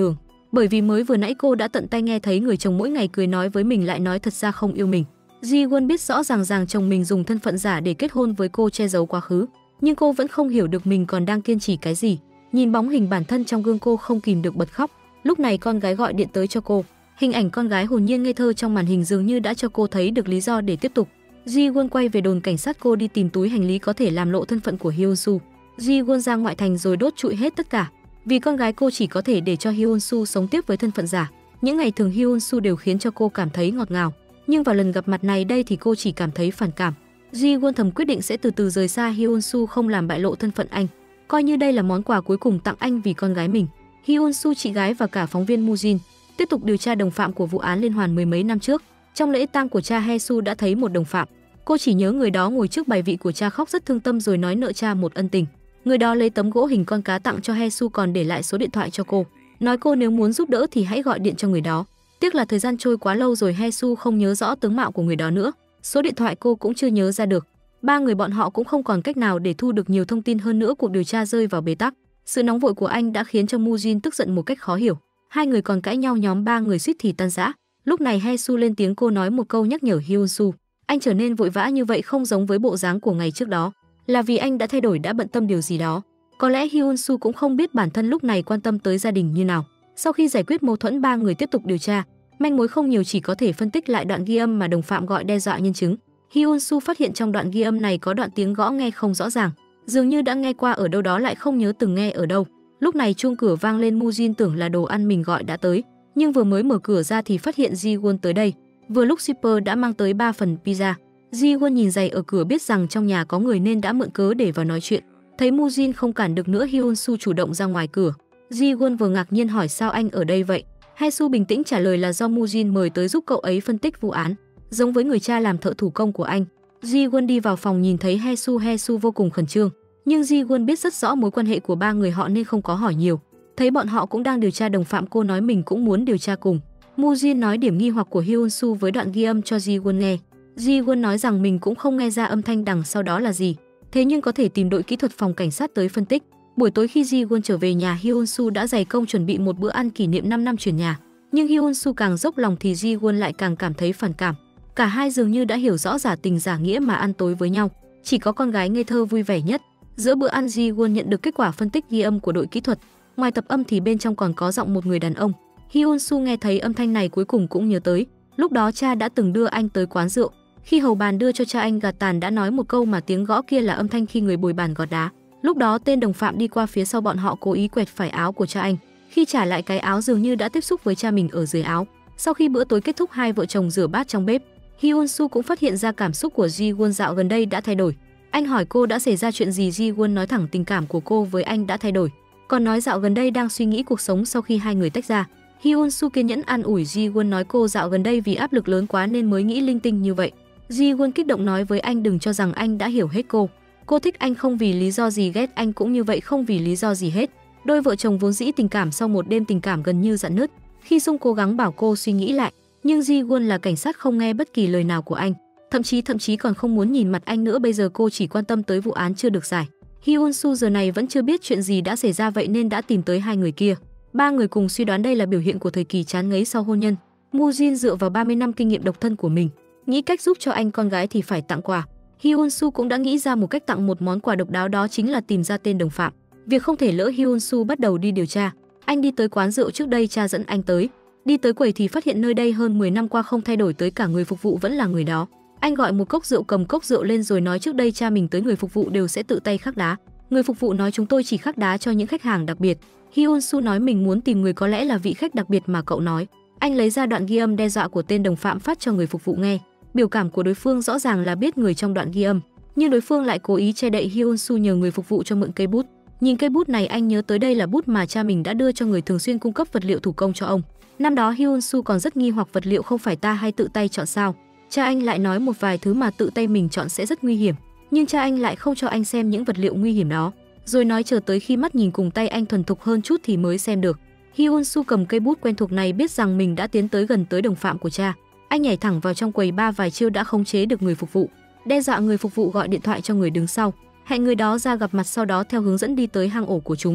bởi vì mới vừa nãy cô đã tận tay nghe thấy người chồng mỗi ngày cười nói với mình lại nói thật ra không yêu mình. Ji-won biết rõ ràng chồng mình dùng thân phận giả để kết hôn với cô che giấu quá khứ, nhưng cô vẫn không hiểu được mình còn đang kiên trì cái gì. Nhìn bóng hình bản thân trong gương cô không kìm được bật khóc. Lúc này con gái gọi điện tới cho cô. Hình ảnh con gái hồn nhiên ngây thơ trong màn hình dường như đã cho cô thấy được lý do để tiếp tục. Ji-won quay về đồn cảnh sát, cô đi tìm túi hành lý có thể làm lộ thân phận của Hyun-soo. Ji-won ra ngoại thành rồi đốt trụi hết tất cả. Vì con gái cô chỉ có thể để cho Hyun-soo sống tiếp với thân phận giả. Những ngày thường Hyun-soo đều khiến cho cô cảm thấy ngọt ngào, nhưng vào lần gặp mặt này đây thì cô chỉ cảm thấy phản cảm. Ji-won thầm quyết định sẽ từ từ rời xa Hyun-soo, không làm bại lộ thân phận anh, coi như đây là món quà cuối cùng tặng anh vì con gái mình. Hyun-soo, chị gái và cả phóng viên Mujin tiếp tục điều tra đồng phạm của vụ án liên hoàn mười mấy năm trước. Trong lễ tang của cha, Hae-su đã thấy một đồng phạm. Cô chỉ nhớ người đó ngồi trước bài vị của cha khóc rất thương tâm rồi nói nợ cha một ân tình. Người đó lấy tấm gỗ hình con cá tặng cho Hae-su, còn để lại số điện thoại cho cô, nói cô nếu muốn giúp đỡ thì hãy gọi điện cho người đó. Tiếc là thời gian trôi quá lâu rồi, Hae-su không nhớ rõ tướng mạo của người đó nữa, số điện thoại cô cũng chưa nhớ ra được. Ba người bọn họ cũng không còn cách nào để thu được nhiều thông tin hơn nữa, cuộc điều tra rơi vào bế tắc. Sự nóng vội của anh đã khiến cho Mujin tức giận một cách khó hiểu. Hai người còn cãi nhau, nhóm ba người suýt thì tan rã. Lúc này Hae-su lên tiếng, cô nói một câu nhắc nhở Hyun-soo. Anh trở nên vội vã như vậy không giống với bộ dáng của ngày trước đó, là vì anh đã thay đổi, đã bận tâm điều gì đó. Có lẽ Hyun-soo cũng không biết bản thân lúc này quan tâm tới gia đình như nào. Sau khi giải quyết mâu thuẫn, ba người tiếp tục điều tra. Manh mối không nhiều, chỉ có thể phân tích lại đoạn ghi âm mà đồng phạm gọi đe dọa nhân chứng. Hyun-soo phát hiện trong đoạn ghi âm này có đoạn tiếng gõ nghe không rõ ràng, dường như đã nghe qua ở đâu đó lại không nhớ từng nghe ở đâu. Lúc này chuông cửa vang lên, Mujin tưởng là đồ ăn mình gọi đã tới, nhưng vừa mới mở cửa ra thì phát hiện Ji-won tới đây. Vừa lúc shipper đã mang tới 3 phần pizza. Ji-won nhìn giày ở cửa, biết rằng trong nhà có người nên đã mượn cớ để vào nói chuyện. Thấy Mujin không cản được nữa, Hyun-soo chủ động ra ngoài cửa. Ji-won vừa ngạc nhiên hỏi sao anh ở đây vậy. Hae-su bình tĩnh trả lời là do Mujin mời tới giúp cậu ấy phân tích vụ án, giống với người cha làm thợ thủ công của anh. Ji-won đi vào phòng nhìn thấy Hae-su vô cùng khẩn trương, nhưng Ji-won biết rất rõ mối quan hệ của ba người họ nên không có hỏi nhiều. Thấy bọn họ cũng đang điều tra đồng phạm, cô nói mình cũng muốn điều tra cùng. Mujin nói điểm nghi hoặc của Hyun-soo với đoạn ghi âm cho Ji-won nghe. Ji-won nói rằng mình cũng không nghe ra âm thanh đằng sau đó là gì, thế nhưng có thể tìm đội kỹ thuật phòng cảnh sát tới phân tích. Buổi tối khi Ji-won trở về nhà, Hyun-soo đã dày công chuẩn bị một bữa ăn kỷ niệm 5 năm chuyển nhà. Nhưng Hyun-soo càng dốc lòng thì Ji-won lại càng cảm thấy phản cảm. Cả hai dường như đã hiểu rõ giả tình giả nghĩa mà ăn tối với nhau. Chỉ có con gái ngây thơ vui vẻ nhất. Giữa bữa ăn, Ji-won nhận được kết quả phân tích ghi âm của đội kỹ thuật. Ngoài tập âm thì bên trong còn có giọng một người đàn ông. Hyun-soo nghe thấy âm thanh này cuối cùng cũng nhớ tới. Lúc đó cha đã từng đưa anh tới quán rượu. Khi hầu bàn đưa cho cha anh gạt tàn đã nói một câu mà tiếng gõ kia là âm thanh khi người bồi bàn gọt đá. Lúc đó tên đồng phạm đi qua phía sau bọn họ, cố ý quẹt phải áo của cha anh. Khi trả lại cái áo dường như đã tiếp xúc với cha mình ở dưới áo. Sau khi bữa tối kết thúc, hai vợ chồng rửa bát trong bếp. Hyun-soo cũng phát hiện ra cảm xúc của Ji-won dạo gần đây đã thay đổi. Anh hỏi cô đã xảy ra chuyện gì, Ji-won nói thẳng tình cảm của cô với anh đã thay đổi, còn nói dạo gần đây đang suy nghĩ cuộc sống sau khi hai người tách ra. Hyun-soo kiên nhẫn an ủi Ji-won, nói cô dạo gần đây vì áp lực lớn quá nên mới nghĩ linh tinh như vậy. Ji-won kích động nói với anh đừng cho rằng anh đã hiểu hết cô. Cô thích anh không vì lý do gì, ghét anh cũng như vậy, không vì lý do gì hết. Đôi vợ chồng vốn dĩ tình cảm, sau một đêm tình cảm gần như rạn nứt. Khi Sung cố gắng bảo cô suy nghĩ lại, nhưng Ji-won là cảnh sát không nghe bất kỳ lời nào của anh, thậm chí còn không muốn nhìn mặt anh nữa. Bây giờ cô chỉ quan tâm tới vụ án chưa được giải. Hyun-soo giờ này vẫn chưa biết chuyện gì đã xảy ra, vậy nên đã tìm tới hai người kia. Ba người cùng suy đoán đây là biểu hiện của thời kỳ chán ngấy sau hôn nhân. Mujin dựa vào 30 năm kinh nghiệm độc thân của mình, nghĩ cách giúp cho anh con gái thì phải tặng quà. Hyun-soo cũng đã nghĩ ra một cách tặng một món quà độc đáo, đó chính là tìm ra tên đồng phạm. Việc không thể lỡ, Hyun-soo bắt đầu đi điều tra. Anh đi tới quán rượu trước đây cha dẫn anh tới. Đi tới quầy thì phát hiện nơi đây hơn 10 năm qua không thay đổi, tới cả người phục vụ vẫn là người đó. Anh gọi một cốc rượu, cầm cốc rượu lên rồi nói trước đây cha mình tới người phục vụ đều sẽ tự tay khắc đá. Người phục vụ nói chúng tôi chỉ khắc đá cho những khách hàng đặc biệt. Hyun-soo nói mình muốn tìm người có lẽ là vị khách đặc biệt mà cậu nói. Anh lấy ra đoạn ghi âm đe dọa của tên đồng phạm phát cho người phục vụ nghe. Biểu cảm của đối phương rõ ràng là biết người trong đoạn ghi âm, nhưng đối phương lại cố ý che đậy. Hyun-soo nhờ người phục vụ cho mượn cây bút. Nhìn cây bút này anh nhớ tới đây là bút mà cha mình đã đưa cho người thường xuyên cung cấp vật liệu thủ công cho ông. Năm đó Hyun-soo còn rất nghi hoặc vật liệu không phải ta hay tự tay chọn sao. Cha anh lại nói một vài thứ mà tự tay mình chọn sẽ rất nguy hiểm, nhưng cha anh lại không cho anh xem những vật liệu nguy hiểm đó, rồi nói chờ tới khi mắt nhìn cùng tay anh thuần thục hơn chút thì mới xem được. Hyun-soo cầm cây bút quen thuộc này, biết rằng mình đã tiến tới gần tới đồng phạm của cha. Anh nhảy thẳng vào trong quầy bar, vài chiêu đã khống chế được người phục vụ, đe dọa người phục vụ gọi điện thoại cho người đứng sau, hẹn người đó ra gặp mặt, sau đó theo hướng dẫn đi tới hang ổ của chúng.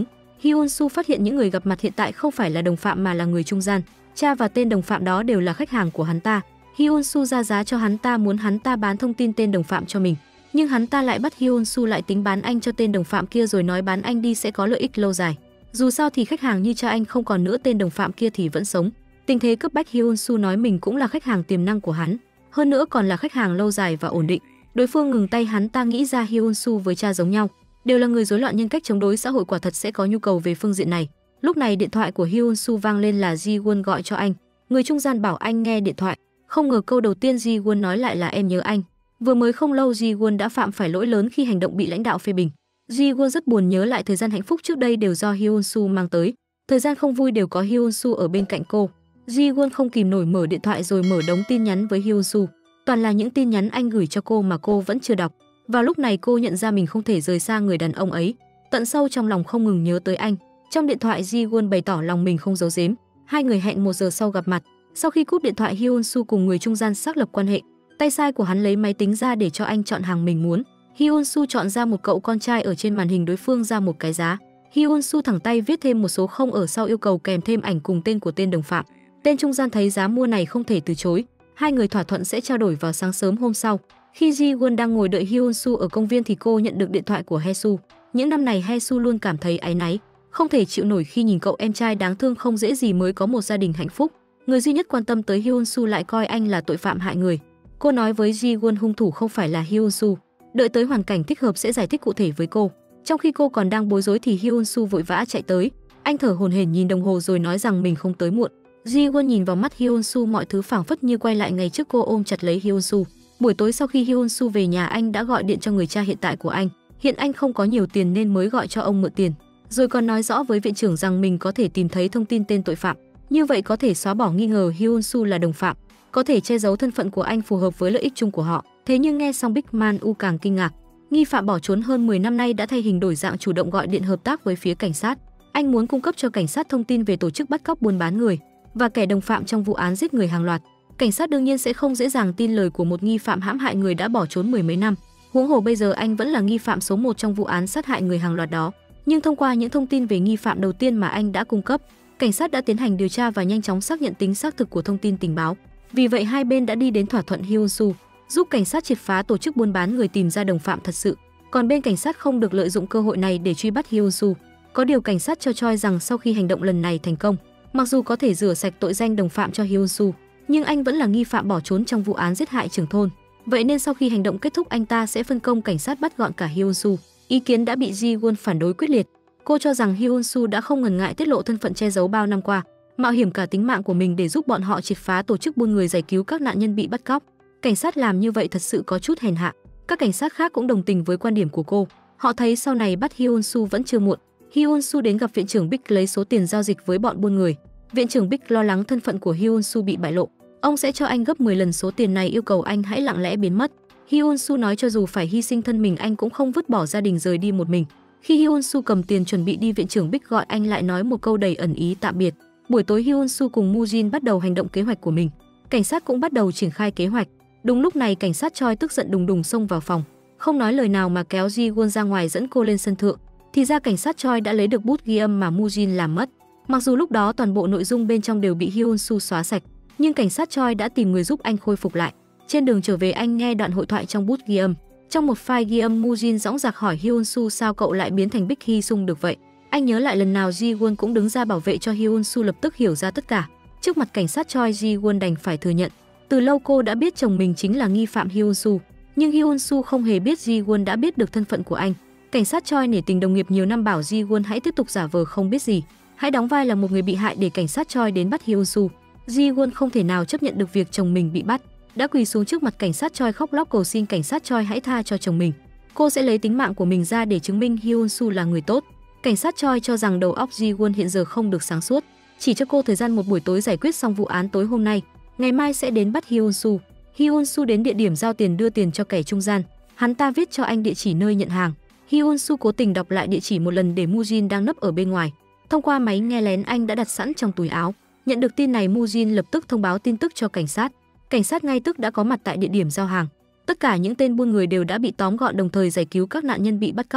Hyun Soo phát hiện những người gặp mặt hiện tại không phải là đồng phạm mà là người trung gian. Cha và tên đồng phạm đó đều là khách hàng của hắn ta. Hyun Soo ra giá cho hắn ta, muốn hắn ta bán thông tin tên đồng phạm cho mình. Nhưng hắn ta lại bắt Hyun Soo lại tính bán anh cho tên đồng phạm kia, rồi nói bán anh đi sẽ có lợi ích lâu dài. Dù sao thì khách hàng như cha anh không còn nữa, tên đồng phạm kia thì vẫn sống. Tình thế cấp bách, Hyun Soo nói mình cũng là khách hàng tiềm năng của hắn, hơn nữa còn là khách hàng lâu dài và ổn định. Đối phương ngừng tay, hắn ta nghĩ ra Hyun Soo với cha giống nhau, đều là người rối loạn nhân cách chống đối xã hội, quả thật sẽ có nhu cầu về phương diện này. Lúc này điện thoại của Hyun Soo vang lên, là Ji-won gọi cho anh. Người trung gian bảo anh nghe điện thoại. Không ngờ câu đầu tiên Ji-won nói lại là em nhớ anh. Vừa mới không lâu Ji-won đã phạm phải lỗi lớn khi hành động bị lãnh đạo phê bình. Ji-won rất buồn, nhớ lại thời gian hạnh phúc trước đây đều do Hyun Soo mang tới. Thời gian không vui đều có Hyun Soo ở bên cạnh cô. Ji-won không kìm nổi mở điện thoại rồi mở đống tin nhắn với Hyun Soo. Toàn là những tin nhắn anh gửi cho cô mà cô vẫn chưa đọc. Vào lúc này cô nhận ra mình không thể rời xa người đàn ông ấy. Tận sâu trong lòng không ngừng nhớ tới anh. Trong điện thoại Ji-won bày tỏ lòng mình không giấu giếm. Hai người hẹn 1 giờ sau gặp mặt. Sau khi cúp điện thoại, Hyun Soo cùng người trung gian xác lập quan hệ. Tay sai của hắn lấy máy tính ra để cho anh chọn hàng mình muốn. Hyun Soo chọn ra một cậu con trai ở trên màn hình đối phương ra một cái giá. Hyun Soo thẳng tay viết thêm một số không ở sau, yêu cầu kèm thêm ảnh cùng tên của tên đồng phạm. Tên trung gian thấy giá mua này không thể từ chối. Hai người thỏa thuận sẽ trao đổi vào sáng sớm hôm sau. Khi Ji-won đang ngồi đợi Hyun Soo ở công viên thì cô nhận được điện thoại của Hae-soo. Những năm này Hae-soo luôn cảm thấy áy náy, không thể chịu nổi khi nhìn cậu em trai đáng thương không dễ gì mới có một gia đình hạnh phúc. Người duy nhất quan tâm tới Hyun Soo lại coi anh là tội phạm hại người. Cô nói với Ji-won hung thủ không phải là Hyun Soo, đợi tới hoàn cảnh thích hợp sẽ giải thích cụ thể với cô. Trong khi cô còn đang bối rối thì Hyun Soo vội vã chạy tới. Anh thở hổn hển nhìn đồng hồ rồi nói rằng mình không tới muộn. Ji-won nhìn vào mắt Hyun Soo, mọi thứ phảng phất như quay lại ngày trước, cô ôm chặt lấy Hyun Soo. Buổi tối sau khi Hyun Soo về nhà, anh đã gọi điện cho người cha hiện tại của anh. Hiện anh không có nhiều tiền nên mới gọi cho ông mượn tiền, rồi còn nói rõ với viện trưởng rằng mình có thể tìm thấy thông tin tên tội phạm. Như vậy có thể xóa bỏ nghi ngờ Hyun Soo là đồng phạm, có thể che giấu thân phận của anh phù hợp với lợi ích chung của họ. Thế nhưng nghe xong Big Man U càng kinh ngạc. Nghi phạm bỏ trốn hơn 10 năm nay đã thay hình đổi dạng, chủ động gọi điện hợp tác với phía cảnh sát. Anh muốn cung cấp cho cảnh sát thông tin về tổ chức bắt cóc, buôn bán người và kẻ đồng phạm trong vụ án giết người hàng loạt. Cảnh sát đương nhiên sẽ không dễ dàng tin lời của một nghi phạm hãm hại người đã bỏ trốn 10 mấy năm. Huống hồ bây giờ anh vẫn là nghi phạm số 1 trong vụ án sát hại người hàng loạt đó. Nhưng thông qua những thông tin về nghi phạm đầu tiên mà anh đã cung cấp, cảnh sát đã tiến hành điều tra và nhanh chóng xác nhận tính xác thực của thông tin tình báo. Vì vậy hai bên đã đi đến thỏa thuận Hyun Soo giúp cảnh sát triệt phá tổ chức buôn bán người, tìm ra đồng phạm thật sự. Còn bên cảnh sát không được lợi dụng cơ hội này để truy bắt Hyun Soo. Có điều cảnh sát cho choi rằng sau khi hành động lần này thành công, mặc dù có thể rửa sạch tội danh đồng phạm cho Hyun Soo, nhưng anh vẫn là nghi phạm bỏ trốn trong vụ án giết hại trưởng thôn. Vậy nên sau khi hành động kết thúc, anh ta sẽ phân công cảnh sát bắt gọn cả Hyun Soo. Ý kiến đã bị Ji-won phản đối quyết liệt. Cô cho rằng Hyun Soo đã không ngần ngại tiết lộ thân phận che giấu bao năm qua, mạo hiểm cả tính mạng của mình để giúp bọn họ triệt phá tổ chức buôn người, giải cứu các nạn nhân bị bắt cóc. Cảnh sát làm như vậy thật sự có chút hèn hạ. Các cảnh sát khác cũng đồng tình với quan điểm của cô. Họ thấy sau này bắt Hyun Soo vẫn chưa muộn. Hyun Soo đến gặp viện trưởng Big lấy số tiền giao dịch với bọn buôn người. Viện trưởng Big lo lắng thân phận của Hyun Soo bị bại lộ. Ông sẽ cho anh gấp 10 lần số tiền này, yêu cầu anh hãy lặng lẽ biến mất. Hyun Soo nói cho dù phải hy sinh thân mình, anh cũng không vứt bỏ gia đình rời đi một mình. Khi Hyun Soo cầm tiền chuẩn bị đi, viện trưởng Big gọi anh lại, nói một câu đầy ẩn ý tạm biệt. Buổi tối Hyun Soo cùng Moo Jin bắt đầu hành động kế hoạch của mình. Cảnh sát cũng bắt đầu triển khai kế hoạch. Đúng lúc này cảnh sát Choi tức giận đùng đùng xông vào phòng, không nói lời nào mà kéo Ji-won ra ngoài, dẫn cô lên sân thượng. Thì ra cảnh sát Choi đã lấy được bút ghi âm mà Moo Jin làm mất. Mặc dù lúc đó toàn bộ nội dung bên trong đều bị Hyun Soo xóa sạch, nhưng cảnh sát Choi đã tìm người giúp anh khôi phục lại. Trên đường trở về, anh nghe đoạn hội thoại trong bút ghi âm. Trong một file ghi âm, Moo Jin dõng dạc hỏi Hyun Soo sao cậu lại biến thành Big Hee Sung được vậy. Anh nhớ lại lần nào Ji-won cũng đứng ra bảo vệ cho Hyun Soo, lập tức hiểu ra tất cả. Trước mặt cảnh sát Choi, Ji-won đành phải thừa nhận. Từ lâu cô đã biết chồng mình chính là nghi phạm Hyun Soo, nhưng Hyun Soo không hề biết Ji-won đã biết được thân phận của anh. Cảnh sát Choi nể tình đồng nghiệp nhiều năm bảo Ji-won hãy tiếp tục giả vờ không biết gì, hãy đóng vai là một người bị hại để cảnh sát Choi đến bắt Hyun Soo. Ji-won không thể nào chấp nhận được việc chồng mình bị bắt, đã quỳ xuống trước mặt cảnh sát Choi khóc lóc cầu xin cảnh sát Choi hãy tha cho chồng mình. Cô sẽ lấy tính mạng của mình ra để chứng minh Hyun Soo là người tốt. Cảnh sát Choi cho rằng đầu óc Ji-won hiện giờ không được sáng suốt, chỉ cho cô thời gian một buổi tối giải quyết xong vụ án tối hôm nay, ngày mai sẽ đến bắt Hyun Soo. Hyun Soo đến địa điểm giao tiền đưa tiền cho kẻ trung gian. Hắn ta viết cho anh địa chỉ nơi nhận hàng. Hyun Soo cố tình đọc lại địa chỉ một lần để Moo Jin đang nấp ở bên ngoài. Thông qua máy nghe lén anh đã đặt sẵn trong túi áo. Nhận được tin này, Moo Jin lập tức thông báo tin tức cho cảnh sát. Cảnh sát ngay tức đã có mặt tại địa điểm giao hàng. Tất cả những tên buôn người đều đã bị tóm gọn, đồng thời giải cứu các nạn nhân bị bắt cóc.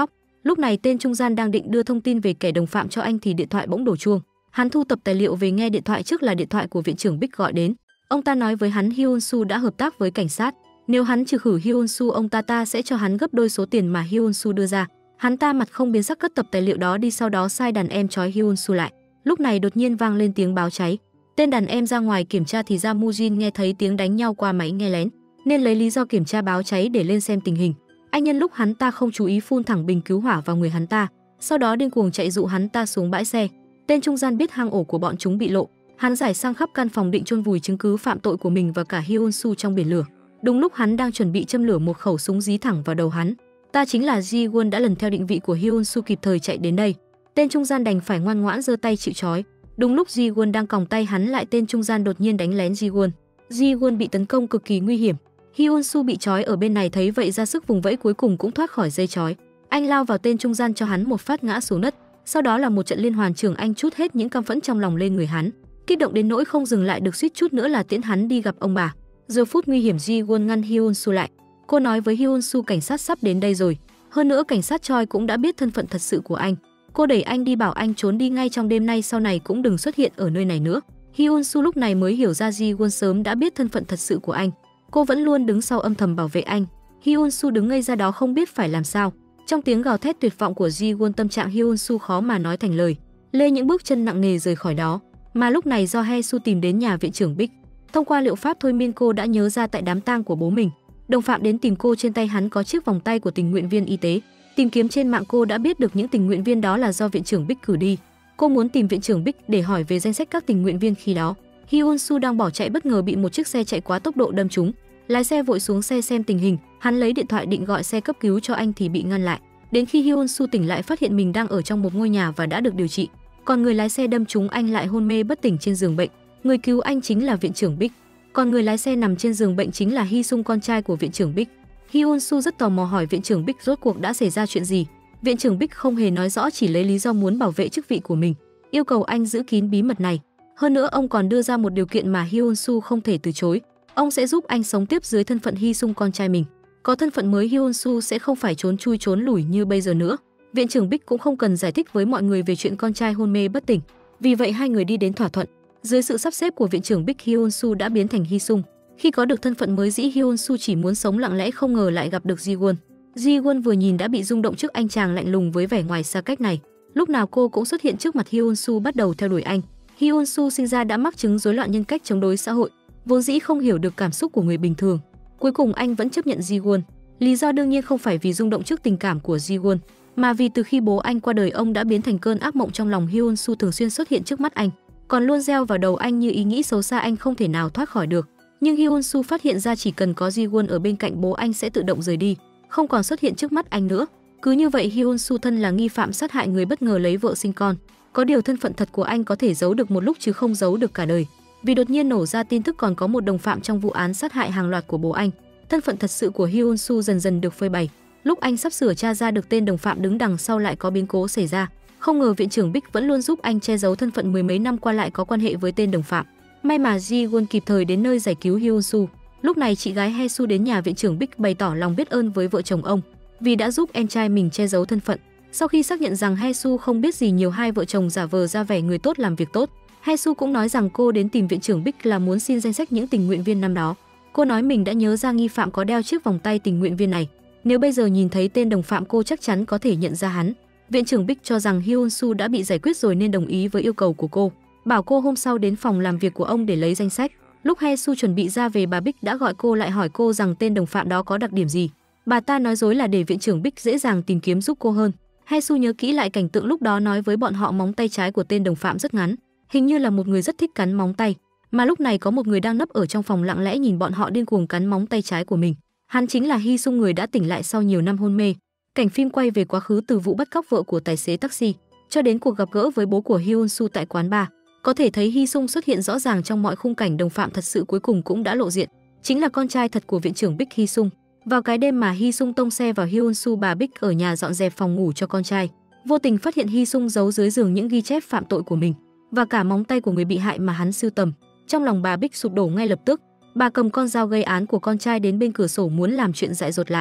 Lúc này tên trung gian đang định đưa thông tin về kẻ đồng phạm cho anh thì điện thoại bỗng đổ chuông. Hắn thu tập tài liệu về nghe điện thoại trước là điện thoại của viện trưởng Bích gọi đến. Ông ta nói với hắn Hyun Soo đã hợp tác với cảnh sát. Nếu hắn trừ khử Hyun Soo, ông ta sẽ cho hắn gấp đôi số tiền mà Hyun Soo đưa ra. Hắn ta mặt không biến sắc cất tập tài liệu đó đi, sau đó sai đàn em trói Hyun Soo lại. Lúc này đột nhiên vang lên tiếng báo cháy. Tên đàn em ra ngoài kiểm tra thì ra Mujin nghe thấy tiếng đánh nhau qua máy nghe lén, nên lấy lý do kiểm tra báo cháy để lên xem tình hình. Anh nhân lúc hắn ta không chú ý phun thẳng bình cứu hỏa vào người hắn ta, sau đó điên cuồng chạy dụ hắn ta xuống bãi xe. Tên trung gian biết hang ổ của bọn chúng bị lộ, hắn giải sang khắp căn phòng định chôn vùi chứng cứ phạm tội của mình và cả Hyun Soo trong biển lửa. Đúng lúc hắn đang chuẩn bị châm lửa, một khẩu súng dí thẳng vào đầu hắn. Ta chính là Ji Won đã lần theo định vị của Hyun Soo kịp thời chạy đến đây. Tên trung gian đành phải ngoan ngoãn giơ tay chịu trói. Đúng lúc Ji Won đang còng tay hắn lại, tên trung gian đột nhiên đánh lén Ji Won. Ji Won bị tấn công cực kỳ nguy hiểm. Hyun Soo bị trói ở bên này thấy vậy ra sức vùng vẫy, cuối cùng cũng thoát khỏi dây trói. Anh lao vào tên trung gian cho hắn một phát ngã xuống đất. Sau đó là một trận liên hoàn trưởng anh trút hết những căm phẫn trong lòng lên người hắn, kích động đến nỗi không dừng lại được, suýt chút nữa là tiễn hắn đi gặp ông bà. Giờ phút nguy hiểm, Ji Won ngăn Hyun Soo lại. Cô nói với Hyun Soo cảnh sát sắp đến đây rồi. Hơn nữa cảnh sát Choi cũng đã biết thân phận thật sự của anh. Cô đẩy anh đi bảo anh trốn đi ngay trong đêm nay, sau này cũng đừng xuất hiện ở nơi này nữa. Hyun Soo lúc này mới hiểu ra Ji Won sớm đã biết thân phận thật sự của anh. Cô vẫn luôn đứng sau âm thầm bảo vệ anh. Hyun Soo đứng ngây ra đó không biết phải làm sao. Trong tiếng gào thét tuyệt vọng của Ji Won, tâm trạng Hyun Soo khó mà nói thành lời. Lê những bước chân nặng nề rời khỏi đó. Mà lúc này do Hae Soo tìm đến nhà viện trưởng Bích. Thông qua liệu pháp thôi miên, cô đã nhớ ra tại đám tang của bố mình, đồng phạm đến tìm cô, trên tay hắn có chiếc vòng tay của tình nguyện viên y tế. Tìm kiếm trên mạng cô đã biết được những tình nguyện viên đó là do viện trưởng Bích cử đi. Cô muốn tìm viện trưởng Bích để hỏi về danh sách các tình nguyện viên khi đó. Hyun Soo đang bỏ chạy bất ngờ bị một chiếc xe chạy quá tốc độ đâm trúng. Lái xe vội xuống xe xem tình hình, hắn lấy điện thoại định gọi xe cấp cứu cho anh thì bị ngăn lại. Đến khi Hyun Soo tỉnh lại phát hiện mình đang ở trong một ngôi nhà và đã được điều trị, còn người lái xe đâm trúng anh lại hôn mê bất tỉnh trên giường bệnh. Người cứu anh chính là viện trưởng Bích, còn người lái xe nằm trên giường bệnh chính là Hy Sung, con trai của viện trưởng Bích. Hyun Soo rất tò mò hỏi viện trưởng Bích rốt cuộc đã xảy ra chuyện gì. Viện trưởng Bích không hề nói rõ, chỉ lấy lý do muốn bảo vệ chức vị của mình, yêu cầu anh giữ kín bí mật này. Hơn nữa ông còn đưa ra một điều kiện mà Hyun Soo không thể từ chối. Ông sẽ giúp anh sống tiếp dưới thân phận Hy Sung, con trai mình. Có thân phận mới, Hyun Soo sẽ không phải trốn chui trốn lủi như bây giờ nữa. Viện trưởng Bích cũng không cần giải thích với mọi người về chuyện con trai hôn mê bất tỉnh. Vì vậy hai người đi đến thỏa thuận. Dưới sự sắp xếp của viện trưởng Bích, Hyun Soo đã biến thành Hy Sung. Khi có được thân phận mới, dĩ Hyun Soo chỉ muốn sống lặng lẽ, không ngờ lại gặp được Ji Won. Ji Won vừa nhìn đã bị rung động trước anh chàng lạnh lùng với vẻ ngoài xa cách này. Lúc nào cô cũng xuất hiện trước mặt Hyun Soo, bắt đầu theo đuổi anh. Hyun Soo sinh ra đã mắc chứng rối loạn nhân cách chống đối xã hội, vốn dĩ không hiểu được cảm xúc của người bình thường. Cuối cùng anh vẫn chấp nhận Ji Won. Lý do đương nhiên không phải vì rung động trước tình cảm của Ji Won, mà vì từ khi bố anh qua đời, ông đã biến thành cơn ác mộng trong lòng Hyun Soo, thường xuyên xuất hiện trước mắt anh, còn luôn gieo vào đầu anh như ý nghĩ xấu xa anh không thể nào thoát khỏi được. Nhưng Hyun Soo phát hiện ra chỉ cần có Ji Won ở bên cạnh, bố anh sẽ tự động rời đi, không còn xuất hiện trước mắt anh nữa. Cứ như vậy Hyun Soo thân là nghi phạm sát hại người bất ngờ lấy vợ sinh con. Có điều thân phận thật của anh có thể giấu được một lúc chứ không giấu được cả đời. Vì đột nhiên nổ ra tin tức còn có một đồng phạm trong vụ án sát hại hàng loạt của bố anh. Thân phận thật sự của Hyun Soo dần dần được phơi bày. Lúc anh sắp sửa tra ra được tên đồng phạm đứng đằng sau lại có biến cố xảy ra. Không ngờ viện trưởng Bích vẫn luôn giúp anh che giấu thân phận, mười mấy năm qua lại có quan hệ với tên đồng phạm. May mà Ji Won kịp thời đến nơi giải cứu Hyun Soo. Lúc này chị gái Hae Soo đến nhà viện trưởng Bích bày tỏ lòng biết ơn với vợ chồng ông vì đã giúp em trai mình che giấu thân phận. Sau khi xác nhận rằng Hae Soo không biết gì nhiều, hai vợ chồng giả vờ ra vẻ người tốt làm việc tốt. Hae Soo cũng nói rằng cô đến tìm viện trưởng Bích là muốn xin danh sách những tình nguyện viên năm đó. Cô nói mình đã nhớ ra nghi phạm có đeo chiếc vòng tay tình nguyện viên này. Nếu bây giờ nhìn thấy tên đồng phạm, cô chắc chắn có thể nhận ra hắn. Viện trưởng Bích cho rằng Hyun Soo đã bị giải quyết rồi nên đồng ý với yêu cầu của cô, bảo cô hôm sau đến phòng làm việc của ông để lấy danh sách. Lúc Hae Soo chuẩn bị ra về, bà Bích đã gọi cô lại hỏi cô rằng tên đồng phạm đó có đặc điểm gì. Bà ta nói dối là để viện trưởng Bích dễ dàng tìm kiếm giúp cô hơn. Hae Soo nhớ kỹ lại cảnh tượng lúc đó, nói với bọn họ móng tay trái của tên đồng phạm rất ngắn, hình như là một người rất thích cắn móng tay. Mà lúc này có một người đang nấp ở trong phòng lặng lẽ nhìn bọn họ điên cuồng cắn móng tay trái của mình. Hắn chính là Hy Sung, người đã tỉnh lại sau nhiều năm hôn mê. Cảnh phim quay về quá khứ từ vụ bắt cóc vợ của tài xế taxi cho đến cuộc gặp gỡ với bố của Hyun Soo tại quán bar. Có thể thấy Hy Sung xuất hiện rõ ràng trong mọi khung cảnh. Đồng phạm thật sự cuối cùng cũng đã lộ diện, chính là con trai thật của viện trưởng Bích, Hy Sung. Vào cái đêm mà Hy Sung tông xe vào Hyun Soo, bà Bích ở nhà dọn dẹp phòng ngủ cho con trai, vô tình phát hiện Hy Sung giấu dưới giường những ghi chép phạm tội của mình và cả móng tay của người bị hại mà hắn sưu tầm. Trong lòng bà Bích sụp đổ ngay lập tức, bà cầm con dao gây án của con trai đến bên cửa sổ muốn làm chuyện dại dột lại.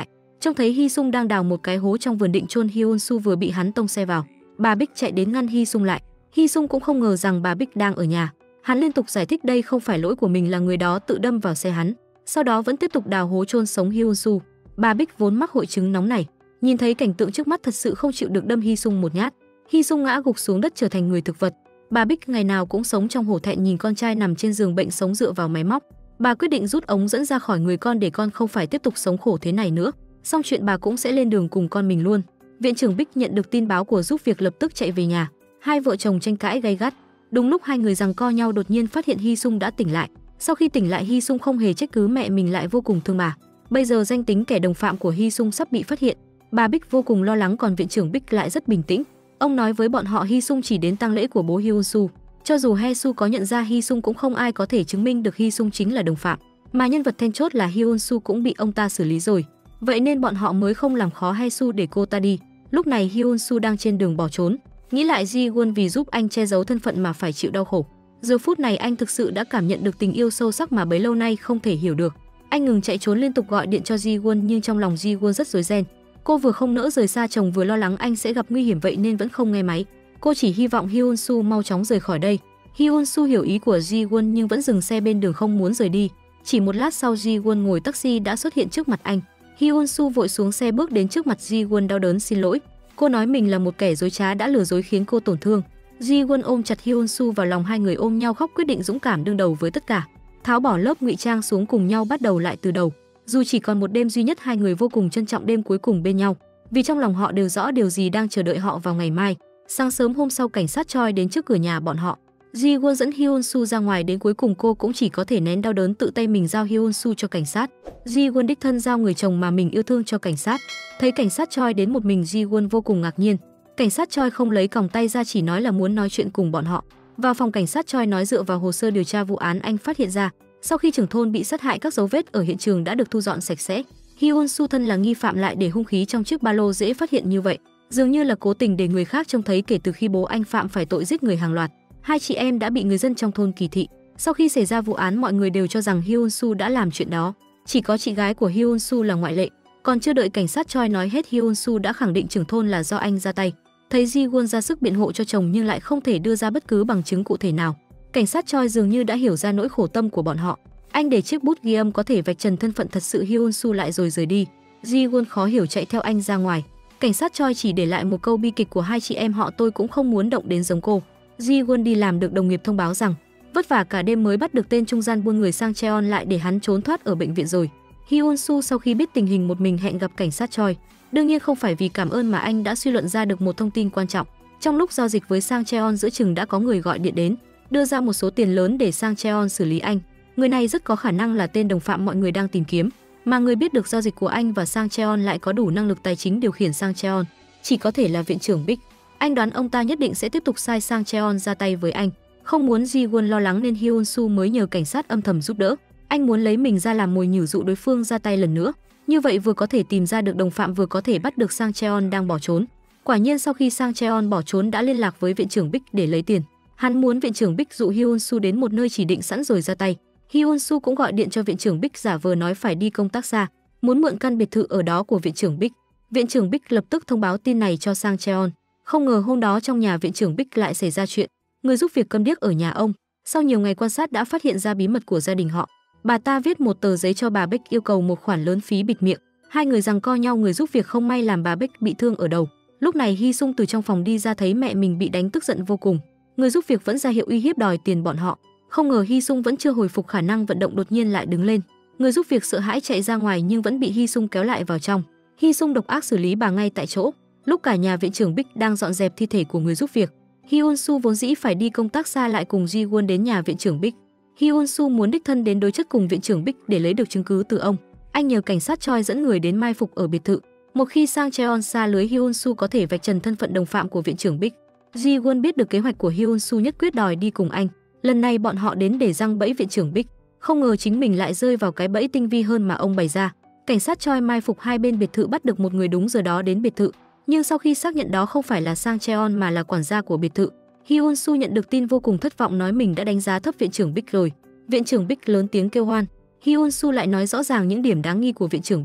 Trông thấy Hy Sung đang đào một cái hố trong vườn định chôn Hyun Soo vừa bị hắn tông xe vào. Bà Bích chạy đến ngăn Hy Sung lại. Hy Sung cũng không ngờ rằng bà Bích đang ở nhà. Hắn liên tục giải thích đây không phải lỗi của mình, là người đó tự đâm vào xe hắn. Sau đó vẫn tiếp tục đào hố chôn sống Hyun Soo. Bà Bích vốn mắc hội chứng nóng này, nhìn thấy cảnh tượng trước mắt thật sự không chịu được đâm Hy Sung một nhát. Hy Sung ngã gục xuống đất trở thành người thực vật. Bà Bích ngày nào cũng sống trong hổ thẹn nhìn con trai nằm trên giường bệnh sống dựa vào máy móc. Bà quyết định rút ống dẫn ra khỏi người con để con không phải tiếp tục sống khổ thế này nữa. Xong chuyện bà cũng sẽ lên đường cùng con mình luôn. Viện trưởng Bích nhận được tin báo của giúp việc lập tức chạy về nhà. Hai vợ chồng tranh cãi gay gắt. Đúng lúc hai người giằng co nhau đột nhiên phát hiện Hy Sung đã tỉnh lại. Sau khi tỉnh lại, Hy Sung không hề trách cứ mẹ mình, lại vô cùng thương bà. Bây giờ danh tính kẻ đồng phạm của Hy Sung sắp bị phát hiện. Bà Bích vô cùng lo lắng, còn viện trưởng Bích lại rất bình tĩnh. Ông nói với bọn họ Hy Sung chỉ đến tang lễ của bố Hyun Soo. Cho dù Hae Soo có nhận ra Hy Sung cũng không ai có thể chứng minh được Hy Sung chính là đồng phạm. Mà nhân vật then chốt là Hyun Soo cũng bị ông ta xử lý rồi. Vậy nên bọn họ mới không làm khó Hae Soo để cô ta đi. Lúc này Hyun Soo đang trên đường bỏ trốn. Nghĩ lại Ji Won vì giúp anh che giấu thân phận mà phải chịu đau khổ. Giờ phút này anh thực sự đã cảm nhận được tình yêu sâu sắc mà bấy lâu nay không thể hiểu được. Anh ngừng chạy trốn, liên tục gọi điện cho Ji Won, nhưng trong lòng Ji Won rất rối ren. Cô vừa không nỡ rời xa chồng, vừa lo lắng anh sẽ gặp nguy hiểm, vậy nên vẫn không nghe máy. Cô chỉ hy vọng Hyun Soo mau chóng rời khỏi đây. Hyun Soo hiểu ý của Ji Won nhưng vẫn dừng xe bên đường không muốn rời đi. Chỉ một lát sau, Ji Won ngồi taxi đã xuất hiện trước mặt anh. Hyun Soo vội xuống xe bước đến trước mặt Ji Won đau đớn xin lỗi. Cô nói mình là một kẻ dối trá đã lừa dối khiến cô tổn thương. Ji Won ôm chặt Hyun Soo vào lòng, hai người ôm nhau khóc, quyết định dũng cảm đương đầu với tất cả. Tháo bỏ lớp ngụy trang xuống, cùng nhau bắt đầu lại từ đầu. Dù chỉ còn một đêm duy nhất, hai người vô cùng trân trọng đêm cuối cùng bên nhau, vì trong lòng họ đều rõ điều gì đang chờ đợi họ vào ngày mai. Sáng sớm hôm sau, cảnh sát Choi đến trước cửa nhà bọn họ. Ji Won dẫn Hyun Soo ra ngoài, đến cuối cùng cô cũng chỉ có thể nén đau đớn tự tay mình giao Hyun Soo cho cảnh sát. Ji Won đích thân giao người chồng mà mình yêu thương cho cảnh sát. Thấy cảnh sát Choi đến một mình, Ji Won vô cùng ngạc nhiên. Cảnh sát Choi không lấy còng tay ra, chỉ nói là muốn nói chuyện cùng bọn họ. Vào phòng, cảnh sát Choi nói dựa vào hồ sơ điều tra vụ án anh phát hiện ra, sau khi trưởng thôn bị sát hại, các dấu vết ở hiện trường đã được thu dọn sạch sẽ. Hyun Soo thân là nghi phạm lại để hung khí trong chiếc ba lô dễ phát hiện như vậy, dường như là cố tình để người khác trông thấy. Kể từ khi bố anh phạm phải tội giết người hàng loạt, hai chị em đã bị người dân trong thôn kỳ thị. Sau khi xảy ra vụ án, mọi người đều cho rằng Hyun Soo đã làm chuyện đó. Chỉ có chị gái của Hyun Soo là ngoại lệ. Còn chưa đợi cảnh sát Choi nói hết, Hyun Soo đã khẳng định trưởng thôn là do anh ra tay. Thấy Ji Won ra sức biện hộ cho chồng nhưng lại không thể đưa ra bất cứ bằng chứng cụ thể nào, cảnh sát Choi dường như đã hiểu ra nỗi khổ tâm của bọn họ. Anh để chiếc bút ghi âm có thể vạch trần thân phận thật sự Hyun Soo lại rồi rời đi. Ji Won khó hiểu chạy theo anh ra ngoài. Cảnh sát Choi chỉ để lại một câu bi kịch của hai chị em họ: tôi cũng không muốn động đến giống cô. Ji Won đi làm được đồng nghiệp thông báo rằng vất vả cả đêm mới bắt được tên trung gian buôn người Sang Cheon, lại để hắn trốn thoát ở bệnh viện rồi. Hyun Soo sau khi biết tình hình một mình hẹn gặp cảnh sát Choi. Đương nhiên không phải vì cảm ơn mà anh đã suy luận ra được một thông tin quan trọng. Trong lúc giao dịch với Sang Cheon, giữa chừng đã có người gọi điện đến, đưa ra một số tiền lớn để Sang Cheon xử lý anh. Người này rất có khả năng là tên đồng phạm mọi người đang tìm kiếm, mà người biết được giao dịch của anh và Sang Cheon lại có đủ năng lực tài chính điều khiển Sang Cheon, chỉ có thể là viện trưởng Bích. Anh đoán ông ta nhất định sẽ tiếp tục sai Sang Cheon ra tay với anh. Không muốn Ji Won lo lắng nên Hyun Soo mới nhờ cảnh sát âm thầm giúp đỡ. Anh muốn lấy mình ra làm mồi nhử dụ đối phương ra tay lần nữa. Như vậy vừa có thể tìm ra được đồng phạm, vừa có thể bắt được Sang Cheon đang bỏ trốn. Quả nhiên sau khi Sang Cheon bỏ trốn đã liên lạc với viện trưởng Bích để lấy tiền. Hắn muốn viện trưởng Bích dụ Hyun Soo đến một nơi chỉ định sẵn rồi ra tay. Hyun Soo cũng gọi điện cho viện trưởng Bích, giả vờ nói phải đi công tác xa, muốn mượn căn biệt thự ở đó của viện trưởng Bích. Viện trưởng Bích lập tức thông báo tin này cho Sang Cheon. Không ngờ hôm đó trong nhà viện trưởng Bích lại xảy ra chuyện. Người giúp việc câm điếc ở nhà ông, sau nhiều ngày quan sát đã phát hiện ra bí mật của gia đình họ. Bà ta viết một tờ giấy cho bà Bích yêu cầu một khoản lớn phí bịt miệng. Hai người giằng co nhau, người giúp việc không may làm bà Bích bị thương ở đầu. Lúc này Hy Sung từ trong phòng đi ra, thấy mẹ mình bị đánh tức giận vô cùng. Người giúp việc vẫn ra hiệu uy hiếp đòi tiền bọn họ. Không ngờ Hy Sung vẫn chưa hồi phục khả năng vận động, đột nhiên lại đứng lên. Người giúp việc sợ hãi chạy ra ngoài nhưng vẫn bị Hy Sung kéo lại vào trong. Hy Sung độc ác xử lý bà ngay tại chỗ. Lúc cả nhà viện trưởng Bích đang dọn dẹp thi thể của người giúp việc, Hyun Soo vốn dĩ phải đi công tác xa lại cùng Ji Won đến nhà viện trưởng Bích. Hyun Soo muốn đích thân đến đối chất cùng viện trưởng Bích để lấy được chứng cứ từ ông. Anh nhờ cảnh sát Choi dẫn người đến mai phục ở biệt thự. Một khi Sang Cheon xa lưới, Hyun Soo có thể vạch trần thân phận đồng phạm của viện trưởng Bích. Ji Won biết được kế hoạch của Hyun Soo, nhất quyết đòi đi cùng anh. Lần này bọn họ đến để giăng bẫy viện trưởng Bích, không ngờ chính mình lại rơi vào cái bẫy tinh vi hơn mà ông bày ra. Cảnh sát Choi mai phục hai bên biệt thự, bắt được một người đúng giờ đó đến biệt thự. Nhưng sau khi xác nhận đó không phải là Sang Cheon mà là quản gia của biệt thự, Hyun Soo nhận được tin vô cùng thất vọng, nói mình đã đánh giá thấp viện trưởng Bích rồi. Viện trưởng Bích lớn tiếng kêu hoan. Hyun Soo lại nói rõ ràng những điểm đáng nghi của viện trưởng Bích.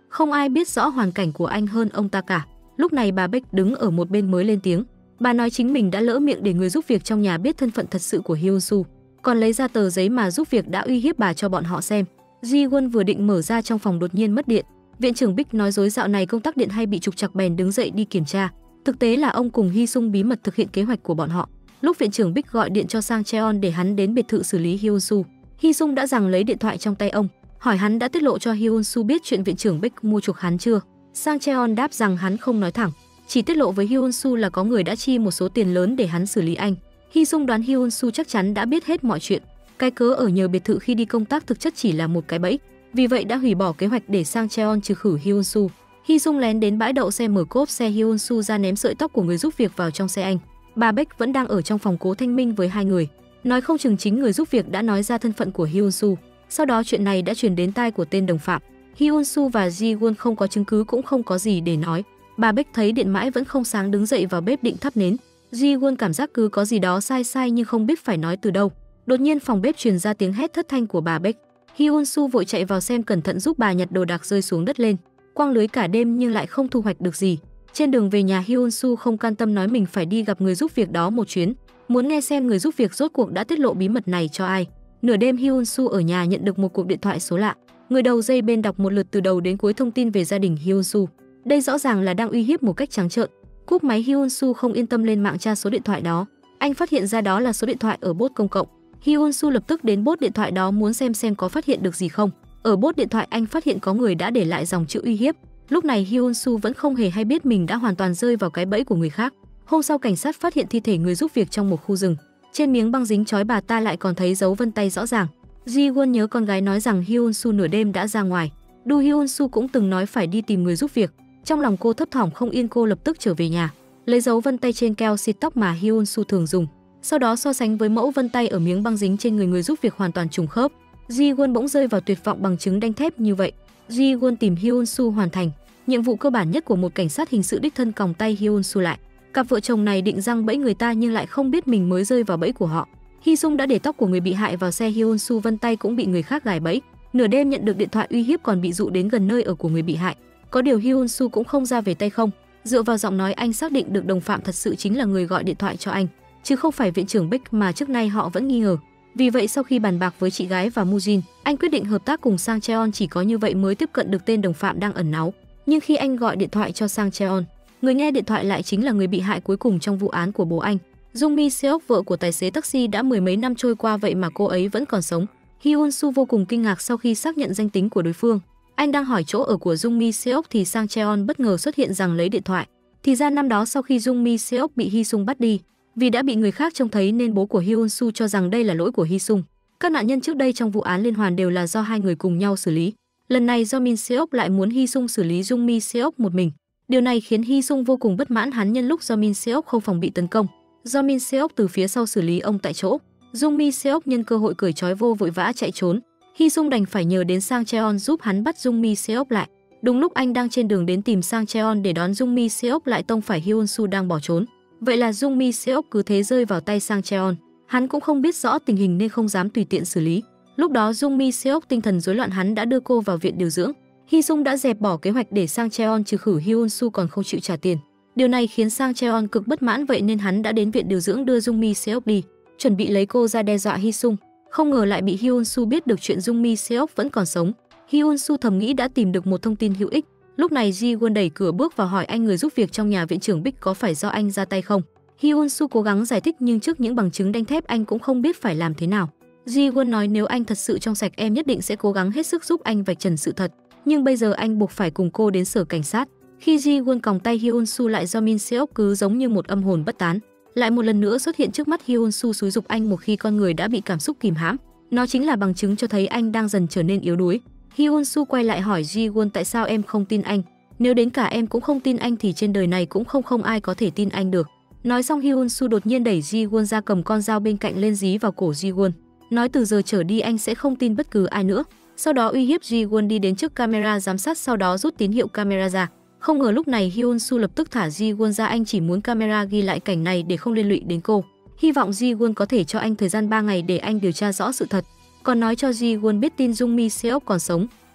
Không ai biết rõ hoàn cảnh của anh hơn ông ta cả. Lúc này bà Beck đứng ở một bên mới lên tiếng. Bà nói chính mình đã lỡ miệng để người giúp việc trong nhà biết thân phận thật sự của Hyun-soo, còn lấy ra tờ giấy mà giúp việc đã uy hiếp bà cho bọn họ xem. Ji-won vừa định mở ra trong phòng đột nhiên mất điện. Viện trưởng Bích nói dối dạo này công tắc điện hay bị trục trặc bèn đứng dậy đi kiểm tra. Thực tế là ông cùng Hi-sung bí mật thực hiện kế hoạch của bọn họ. Lúc viện trưởng Bích gọi điện cho Sang Cheon để hắn đến biệt thự xử lý Hyun-soo, Hi-sung đã giằng lấy điện thoại trong tay ông, hỏi hắn đã tiết lộ cho Hyun-soo biết chuyện viện trưởng Bích mua chuộc hắn chưa. Sang Cheon đáp rằng hắn không nói thẳng, chỉ tiết lộ với Hyun-soo là có người đã chi một số tiền lớn để hắn xử lý anh. Hi-sung đoán Hyun-soo chắc chắn đã biết hết mọi chuyện. Cái cớ ở nhờ biệt thự khi đi công tác thực chất chỉ là một cái bẫy, vì vậy đã hủy bỏ kế hoạch để Sang Cheon trừ khử Hyun-soo. Hi-sung lén đến bãi đậu xe mở cốp xe Hyun-soo ra ném sợi tóc của người giúp việc vào trong xe anh. Bà Beck vẫn đang ở trong phòng cố thanh minh với hai người, nói không chừng chính người giúp việc đã nói ra thân phận của Hyun-soo. Sau đó chuyện này đã truyền đến tai của tên đồng phạm. Hyun-soo và Ji-won không có chứng cứ cũng không có gì để nói. Bà Beck thấy điện mãi vẫn không sáng đứng dậy vào bếp định thắp nến. Ji-won cảm giác cứ có gì đó sai sai nhưng không biết phải nói từ đâu. Đột nhiên phòng bếp truyền ra tiếng hét thất thanh của bà Beck. Hyun-soo vội chạy vào xem cẩn thận giúp bà nhặt đồ đạc rơi xuống đất lên. Quăng lưới cả đêm nhưng lại không thu hoạch được gì. Trên đường về nhà, Hyun-soo không can tâm nói mình phải đi gặp người giúp việc đó một chuyến, muốn nghe xem người giúp việc rốt cuộc đã tiết lộ bí mật này cho ai. Nửa đêm Hyun-soo ở nhà nhận được một cuộc điện thoại số lạ. Người đầu dây bên đọc một lượt từ đầu đến cuối thông tin về gia đình Hyun-soo. Đây rõ ràng là đang uy hiếp một cách trắng trợn. Cúp máy, Hyun-soo không yên tâm lên mạng tra số điện thoại đó. Anh phát hiện ra đó là số điện thoại ở bốt công cộng. Hyun-soo lập tức đến bốt điện thoại đó muốn xem có phát hiện được gì không. Ở bốt điện thoại anh phát hiện có người đã để lại dòng chữ uy hiếp. Lúc này Hyun-soo vẫn không hề hay biết mình đã hoàn toàn rơi vào cái bẫy của người khác. Hôm sau cảnh sát phát hiện thi thể người giúp việc trong một khu rừng. Trên miếng băng dính trói bà ta lại còn thấy dấu vân tay rõ ràng. Ji-won nhớ con gái nói rằng Hyun-soo nửa đêm đã ra ngoài. Du Hyun-soo cũng từng nói phải đi tìm người giúp việc. Trong lòng cô thấp thỏm không yên, cô lập tức trở về nhà, lấy dấu vân tay trên keo xịt tóc mà Hyun-soo thường dùng. Sau đó so sánh với mẫu vân tay ở miếng băng dính trên người giúp việc hoàn toàn trùng khớp. Ji-won bỗng rơi vào tuyệt vọng, bằng chứng đanh thép như vậy. Ji-won tìm Hyun-soo hoàn thành nhiệm vụ cơ bản nhất của một cảnh sát hình sự đích thân, còng tay Hyun-soo lại. Cặp vợ chồng này định giăng bẫy người ta nhưng lại không biết mình mới rơi vào bẫy của họ. Hi-sung đã để tóc của người bị hại vào xe Hyun-soo, vân tay cũng bị người khác gài bẫy. Nửa đêm nhận được điện thoại uy hiếp còn bị dụ đến gần nơi ở của người bị hại. Có điều Hyun-soo cũng không ra về tay không. Dựa vào giọng nói anh xác định được đồng phạm thật sự chính là người gọi điện thoại cho anh, chứ không phải viện trưởng Beck mà trước nay họ vẫn nghi ngờ. Vì vậy sau khi bàn bạc với chị gái và Mujin, anh quyết định hợp tác cùng Sang Cheon, chỉ có như vậy mới tiếp cận được tên đồng phạm đang ẩn náu. Nhưng khi anh gọi điện thoại cho Sang Cheon, người nghe điện thoại lại chính là người bị hại cuối cùng trong vụ án của bố anh. Jung Mi Seok, vợ của tài xế taxi, đã mười mấy năm trôi qua vậy mà cô ấy vẫn còn sống. Hyun-soo vô cùng kinh ngạc sau khi xác nhận danh tính của đối phương. Anh đang hỏi chỗ ở của Jung Mi Seok thì Sang Cheon bất ngờ xuất hiện rằng lấy điện thoại. Thì ra năm đó sau khi Jung Mi Seok bị Hi-sung bắt đi, vì đã bị người khác trông thấy nên bố của Hyun-soo cho rằng đây là lỗi của Hi-sung. Các nạn nhân trước đây trong vụ án liên hoàn đều là do hai người cùng nhau xử lý. Lần này do Min Seok lại muốn Hi-sung xử lý Jung Mi Seok một mình. Điều này khiến Hi-sung vô cùng bất mãn, hắn nhân lúc do Min Seok không phòng bị tấn công, do Min Seok từ phía sau xử lý ông tại chỗ. Jung Mi Seok nhân cơ hội cởi trói vô vội vã chạy trốn. Hi-sung đành phải nhờ đến Sang Cheon giúp hắn bắt Jung Mi Seok lại. Đúng lúc anh đang trên đường đến tìm Sang Cheon để đón Jung Mi Seok lại tông phải Hyun-soo đang bỏ trốn. Vậy là Jung Mi Seok cứ thế rơi vào tay Sang Cheon. Hắn cũng không biết rõ tình hình nên không dám tùy tiện xử lý. Lúc đó Jung Mi Seok tinh thần rối loạn, hắn đã đưa cô vào viện điều dưỡng. Hi-sung đã dẹp bỏ kế hoạch để Sang Cheon trừ khử Hyun-soo còn không chịu trả tiền. Điều này khiến Sang Cheon cực bất mãn, vậy nên hắn đã đến viện điều dưỡng đưa Jung Mi Seok đi, chuẩn bị lấy cô ra đe dọa Hi-sung. Không ngờ lại bị Hyun-soo biết được chuyện Jung Mi Seok vẫn còn sống. Hyun-soo thầm nghĩ đã tìm được một thông tin hữu ích. Lúc này Ji-won đẩy cửa bước vào hỏi anh người giúp việc trong nhà viện trưởng Bích có phải do anh ra tay không. Hyun-soo cố gắng giải thích nhưng trước những bằng chứng đanh thép anh cũng không biết phải làm thế nào. Ji-won nói nếu anh thật sự trong sạch em nhất định sẽ cố gắng hết sức giúp anh vạch trần sự thật. Nhưng bây giờ anh buộc phải cùng cô đến sở cảnh sát. Khi Ji-won còng tay Hyun-soo lại, do Min Seok cứ giống như một âm hồn bất tán lại một lần nữa xuất hiện trước mắt Hyun-soo, xúi giục anh một khi con người đã bị cảm xúc kìm hãm. Nó chính là bằng chứng cho thấy anh đang dần trở nên yếu đuối. Hyun-soo quay lại hỏi Ji-won tại sao em không tin anh. Nếu đến cả em cũng không tin anh thì trên đời này cũng không ai có thể tin anh được. Nói xong Hyun-soo đột nhiên đẩy Ji-won ra, cầm con dao bên cạnh lên dí vào cổ Ji-won. Nói từ giờ trở đi anh sẽ không tin bất cứ ai nữa. Sau đó uy hiếp Ji-won đi đến trước camera giám sát, sau đó rút tín hiệu camera ra. Không ngờ lúc này Hyun-soo lập tức thả Ji-won ra, anh chỉ muốn camera ghi lại cảnh này để không liên lụy đến cô. Hy vọng Ji-won có thể cho anh thời gian 3 ngày để anh điều tra rõ sự thật. Còn nói cho Ji-won biết tin Jung Mi Seok còn sống.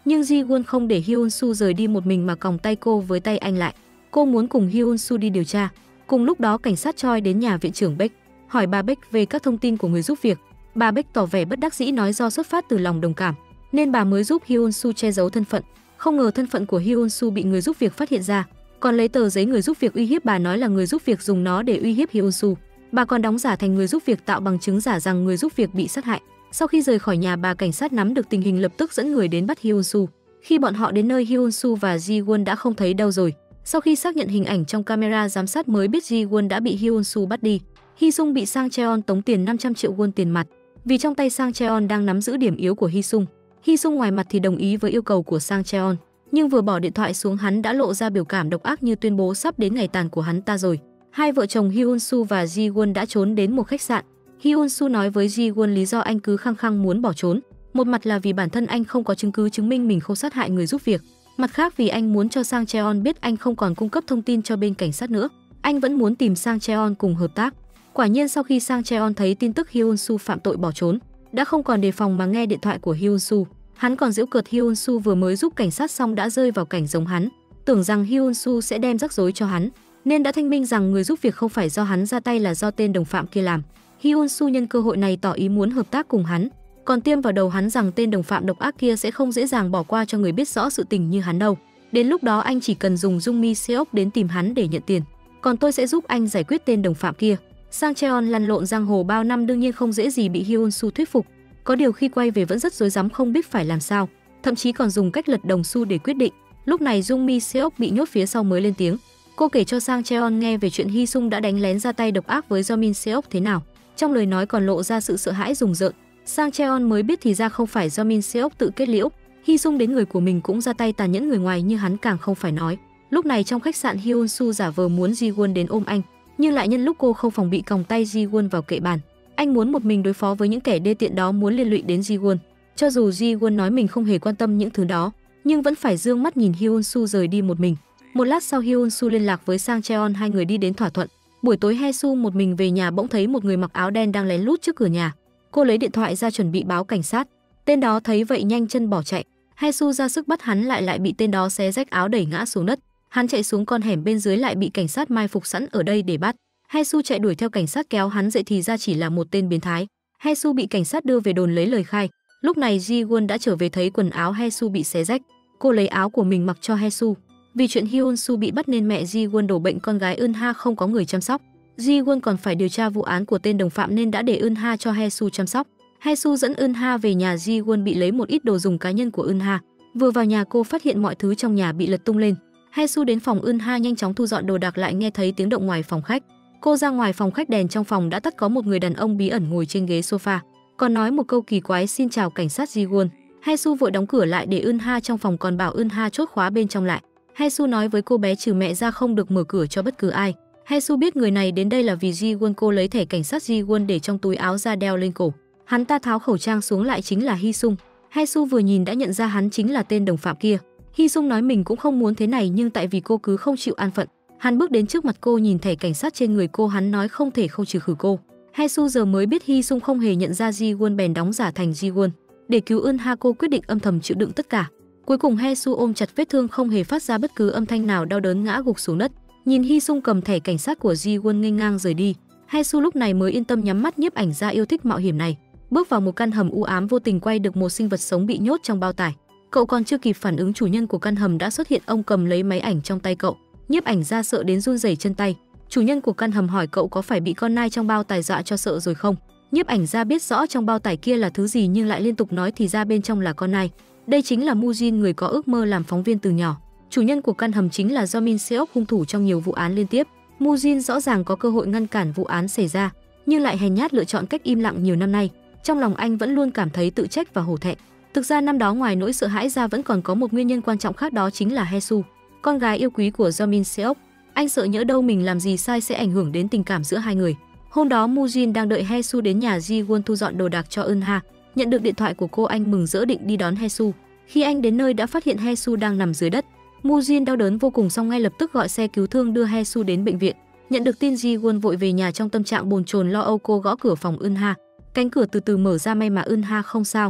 Nhưng Ji-won không để Hyun-soo rời đi một mình mà còng tay cô với tay anh lại. Cô muốn cùng Hyun-soo đi điều tra. Cùng lúc đó cảnh sát Choi đến nhà viện trưởng Beck, hỏi bà Beck về các thông tin của người giúp việc. Bà Beck tỏ vẻ bất đắc dĩ nói do xuất phát từ lòng đồng cảm nên bà mới giúp Hyun-soo che giấu thân phận. Không ngờ thân phận của Hyun-soo bị người giúp việc phát hiện ra, còn lấy tờ giấy người giúp việc uy hiếp bà, nói là người giúp việc dùng nó để uy hiếp Hyun-soo. Bà còn đóng giả thành người giúp việc tạo bằng chứng giả rằng người giúp việc bị sát hại. Sau khi rời khỏi nhà, bà cảnh sát nắm được tình hình lập tức dẫn người đến bắt Hyun-soo. Khi bọn họ đến nơi, Hyun-soo và Ji-won đã không thấy đâu rồi. Sau khi xác nhận hình ảnh trong camera giám sát mới biết Ji-won đã bị Hyun-soo bắt đi. Hee-sung bị Sang Cheon tống tiền 500 triệu won tiền mặt, vì trong tay Sang Cheon đang nắm giữ điểm yếu của Hee-sung. Hee-sung ngoài mặt thì đồng ý với yêu cầu của Sang Cheon, nhưng vừa bỏ điện thoại xuống hắn đã lộ ra biểu cảm độc ác như tuyên bố sắp đến ngày tàn của hắn ta rồi. Hai vợ chồng Hyun-soo và Ji-won đã trốn đến một khách sạn. Hyun-soo nói với Ji-won lý do anh cứ khăng khăng muốn bỏ trốn, một mặt là vì bản thân anh không có chứng cứ chứng minh mình không sát hại người giúp việc, mặt khác vì anh muốn cho Sang Cheon biết anh không còn cung cấp thông tin cho bên cảnh sát nữa. Anh vẫn muốn tìm Sang Cheon cùng hợp tác. Quả nhiên sau khi Sang Cheon thấy tin tức Hyun-soo phạm tội bỏ trốn, đã không còn đề phòng mà nghe điện thoại của Hyun-soo. Hắn còn giễu cợt Hyun-soo vừa mới giúp cảnh sát xong đã rơi vào cảnh giống hắn, tưởng rằng Hyun-soo sẽ đem rắc rối cho hắn, nên đã thanh minh rằng người giúp việc không phải do hắn ra tay là do tên đồng phạm kia làm. Hyun-soo nhân cơ hội này tỏ ý muốn hợp tác cùng hắn, còn tiêm vào đầu hắn rằng tên đồng phạm độc ác kia sẽ không dễ dàng bỏ qua cho người biết rõ sự tình như hắn đâu. Đến lúc đó anh chỉ cần dùng Jung Mi Seok đến tìm hắn để nhận tiền, còn tôi sẽ giúp anh giải quyết tên đồng phạm kia. Sang Cheon lăn lộn giang hồ bao năm đương nhiên không dễ gì bị Hyun-soo thuyết phục, có điều khi quay về vẫn rất rối rắm không biết phải làm sao, thậm chí còn dùng cách lật đồng xu để quyết định. Lúc này Jung Mi Seok bị nhốt phía sau mới lên tiếng. Cô kể cho Sang Cheon nghe về chuyện Hee-sung đã đánh lén ra tay độc ác với Jo Min Seok thế nào, trong lời nói còn lộ ra sự sợ hãi rùng rợn. Sang Cheon mới biết thì ra không phải Jo Min Seok tự kết liễu, Hee-sung đến người của mình cũng ra tay tàn nhẫn, người ngoài như hắn càng không phải nói. Lúc này trong khách sạn, Hyun-soo giả vờ muốn Ji-won đến ôm anh, nhưng lại nhân lúc cô không phòng bị còng tay Ji-won vào kệ bàn. Anh muốn một mình đối phó với những kẻ đê tiện đó, muốn liên lụy đến Ji-won. Cho dù Ji-won nói mình không hề quan tâm những thứ đó, nhưng vẫn phải dương mắt nhìn Hyun-soo rời đi một mình. Một lát sau, Hyun-soo liên lạc với Sang Cheon, hai người đi đến thỏa thuận. Buổi tối Hae-soo một mình về nhà bỗng thấy một người mặc áo đen đang lén lút trước cửa nhà. Cô lấy điện thoại ra chuẩn bị báo cảnh sát. Tên đó thấy vậy nhanh chân bỏ chạy. Hae-soo ra sức bắt hắn lại bị tên đó xé rách áo đẩy ngã xuống đất. Hắn chạy xuống con hẻm bên dưới lại bị cảnh sát mai phục sẵn ở đây để bắt. Hae-soo chạy đuổi theo cảnh sát kéo hắn dậy thì ra chỉ là một tên biến thái. Hae-soo bị cảnh sát đưa về đồn lấy lời khai. Lúc này Ji-won đã trở về thấy quần áo Hae-soo bị xé rách. Cô lấy áo của mình mặc cho Hae-soo. Vì chuyện Hyun-soo bị bắt nên mẹ Ji-won đổ bệnh con gái Eun-ha không có người chăm sóc. Ji-won còn phải điều tra vụ án của tên đồng phạm nên đã để Eun-ha cho Hae-soo chăm sóc. Hae-soo dẫn Eun-ha về nhà Ji-won bị lấy một ít đồ dùng cá nhân của Eun-ha. Vừa vào nhà cô phát hiện mọi thứ trong nhà bị lật tung lên. Hae-soo đến phòng Eun-ha nhanh chóng thu dọn đồ đạc lại nghe thấy tiếng động ngoài phòng khách. Cô ra ngoài phòng khách, đèn trong phòng đã tắt, có một người đàn ông bí ẩn ngồi trên ghế sofa, còn nói một câu kỳ quái xin chào cảnh sát Ji-won. Hae-soo vội đóng cửa lại để Eun-ha trong phòng, còn bảo Eun-ha chốt khóa bên trong lại. Hae-soo nói với cô bé trừ mẹ ra không được mở cửa cho bất cứ ai. Hae-soo biết người này đến đây là vì Ji-won, cô lấy thẻ cảnh sát Ji-won để trong túi áo ra đeo lên cổ. Hắn ta tháo khẩu trang xuống lại chính là Hee-sung. Hae-soo vừa nhìn đã nhận ra hắn chính là tên đồng phạm kia. Hee-sung nói mình cũng không muốn thế này nhưng tại vì cô cứ không chịu an phận. Hắn bước đến trước mặt cô, nhìn thẻ cảnh sát trên người cô, hắn nói không thể không trừ khử cô. Hae-soo giờ mới biết Hee-sung không hề nhận ra Ji-won bèn đóng giả thành Ji-won. Để cứu Eun-ha, cô quyết định âm thầm chịu đựng tất cả. Cuối cùng Hae-soo ôm chặt vết thương không hề phát ra bất cứ âm thanh nào, đau đớn ngã gục xuống đất. Nhìn Hee-sung cầm thẻ cảnh sát của Ji-won nghênh ngang rời đi, Hae-soo lúc này mới yên tâm nhắm mắt. Nhiếp ảnh gia yêu thích mạo hiểm này bước vào một căn hầm u ám, vô tình quay được một sinh vật sống bị nhốt trong bao tải. Cậu còn chưa kịp phản ứng, chủ nhân của căn hầm đã xuất hiện. Ông cầm lấy máy ảnh trong tay cậu. Nhiếp ảnh gia sợ đến run rẩy chân tay. Chủ nhân của căn hầm hỏi cậu có phải bị con nai trong bao tải dọa cho sợ rồi không. Nhiếp ảnh gia biết rõ trong bao tải kia là thứ gì nhưng lại liên tục nói thì ra bên trong là con nai. Đây chính là Mujin, người có ước mơ làm phóng viên từ nhỏ. Chủ nhân của căn hầm chính là Jo Min Seok, hung thủ trong nhiều vụ án liên tiếp. Mujin rõ ràng có cơ hội ngăn cản vụ án xảy ra, nhưng lại hèn nhát lựa chọn cách im lặng nhiều năm nay. Trong lòng anh vẫn luôn cảm thấy tự trách và hổ thẹn. Thực ra năm đó ngoài nỗi sợ hãi ra vẫn còn có một nguyên nhân quan trọng khác, đó chính là Hae-soo, con gái yêu quý của Jo Min Seok. Anh sợ nhỡ đâu mình làm gì sai sẽ ảnh hưởng đến tình cảm giữa hai người. Hôm đó Mujin đang đợi Hae-soo đến nhà Ji-won thu dọn đồ đạc cho Eun-ha. Nhận được điện thoại của cô, anh mừng rỡ định đi đón Hae-soo. Khi anh đến nơi đã phát hiện Hae-soo đang nằm dưới đất. Mujin đau đớn vô cùng, xong ngay lập tức gọi xe cứu thương đưa Hae-soo đến bệnh viện. Nhận được tin, Ji-won vội về nhà trong tâm trạng bồn chồn lo âu. Cô gõ cửa phòng Eun-ha. Cánh cửa từ từ mở ra, may mà Eun-ha không sao.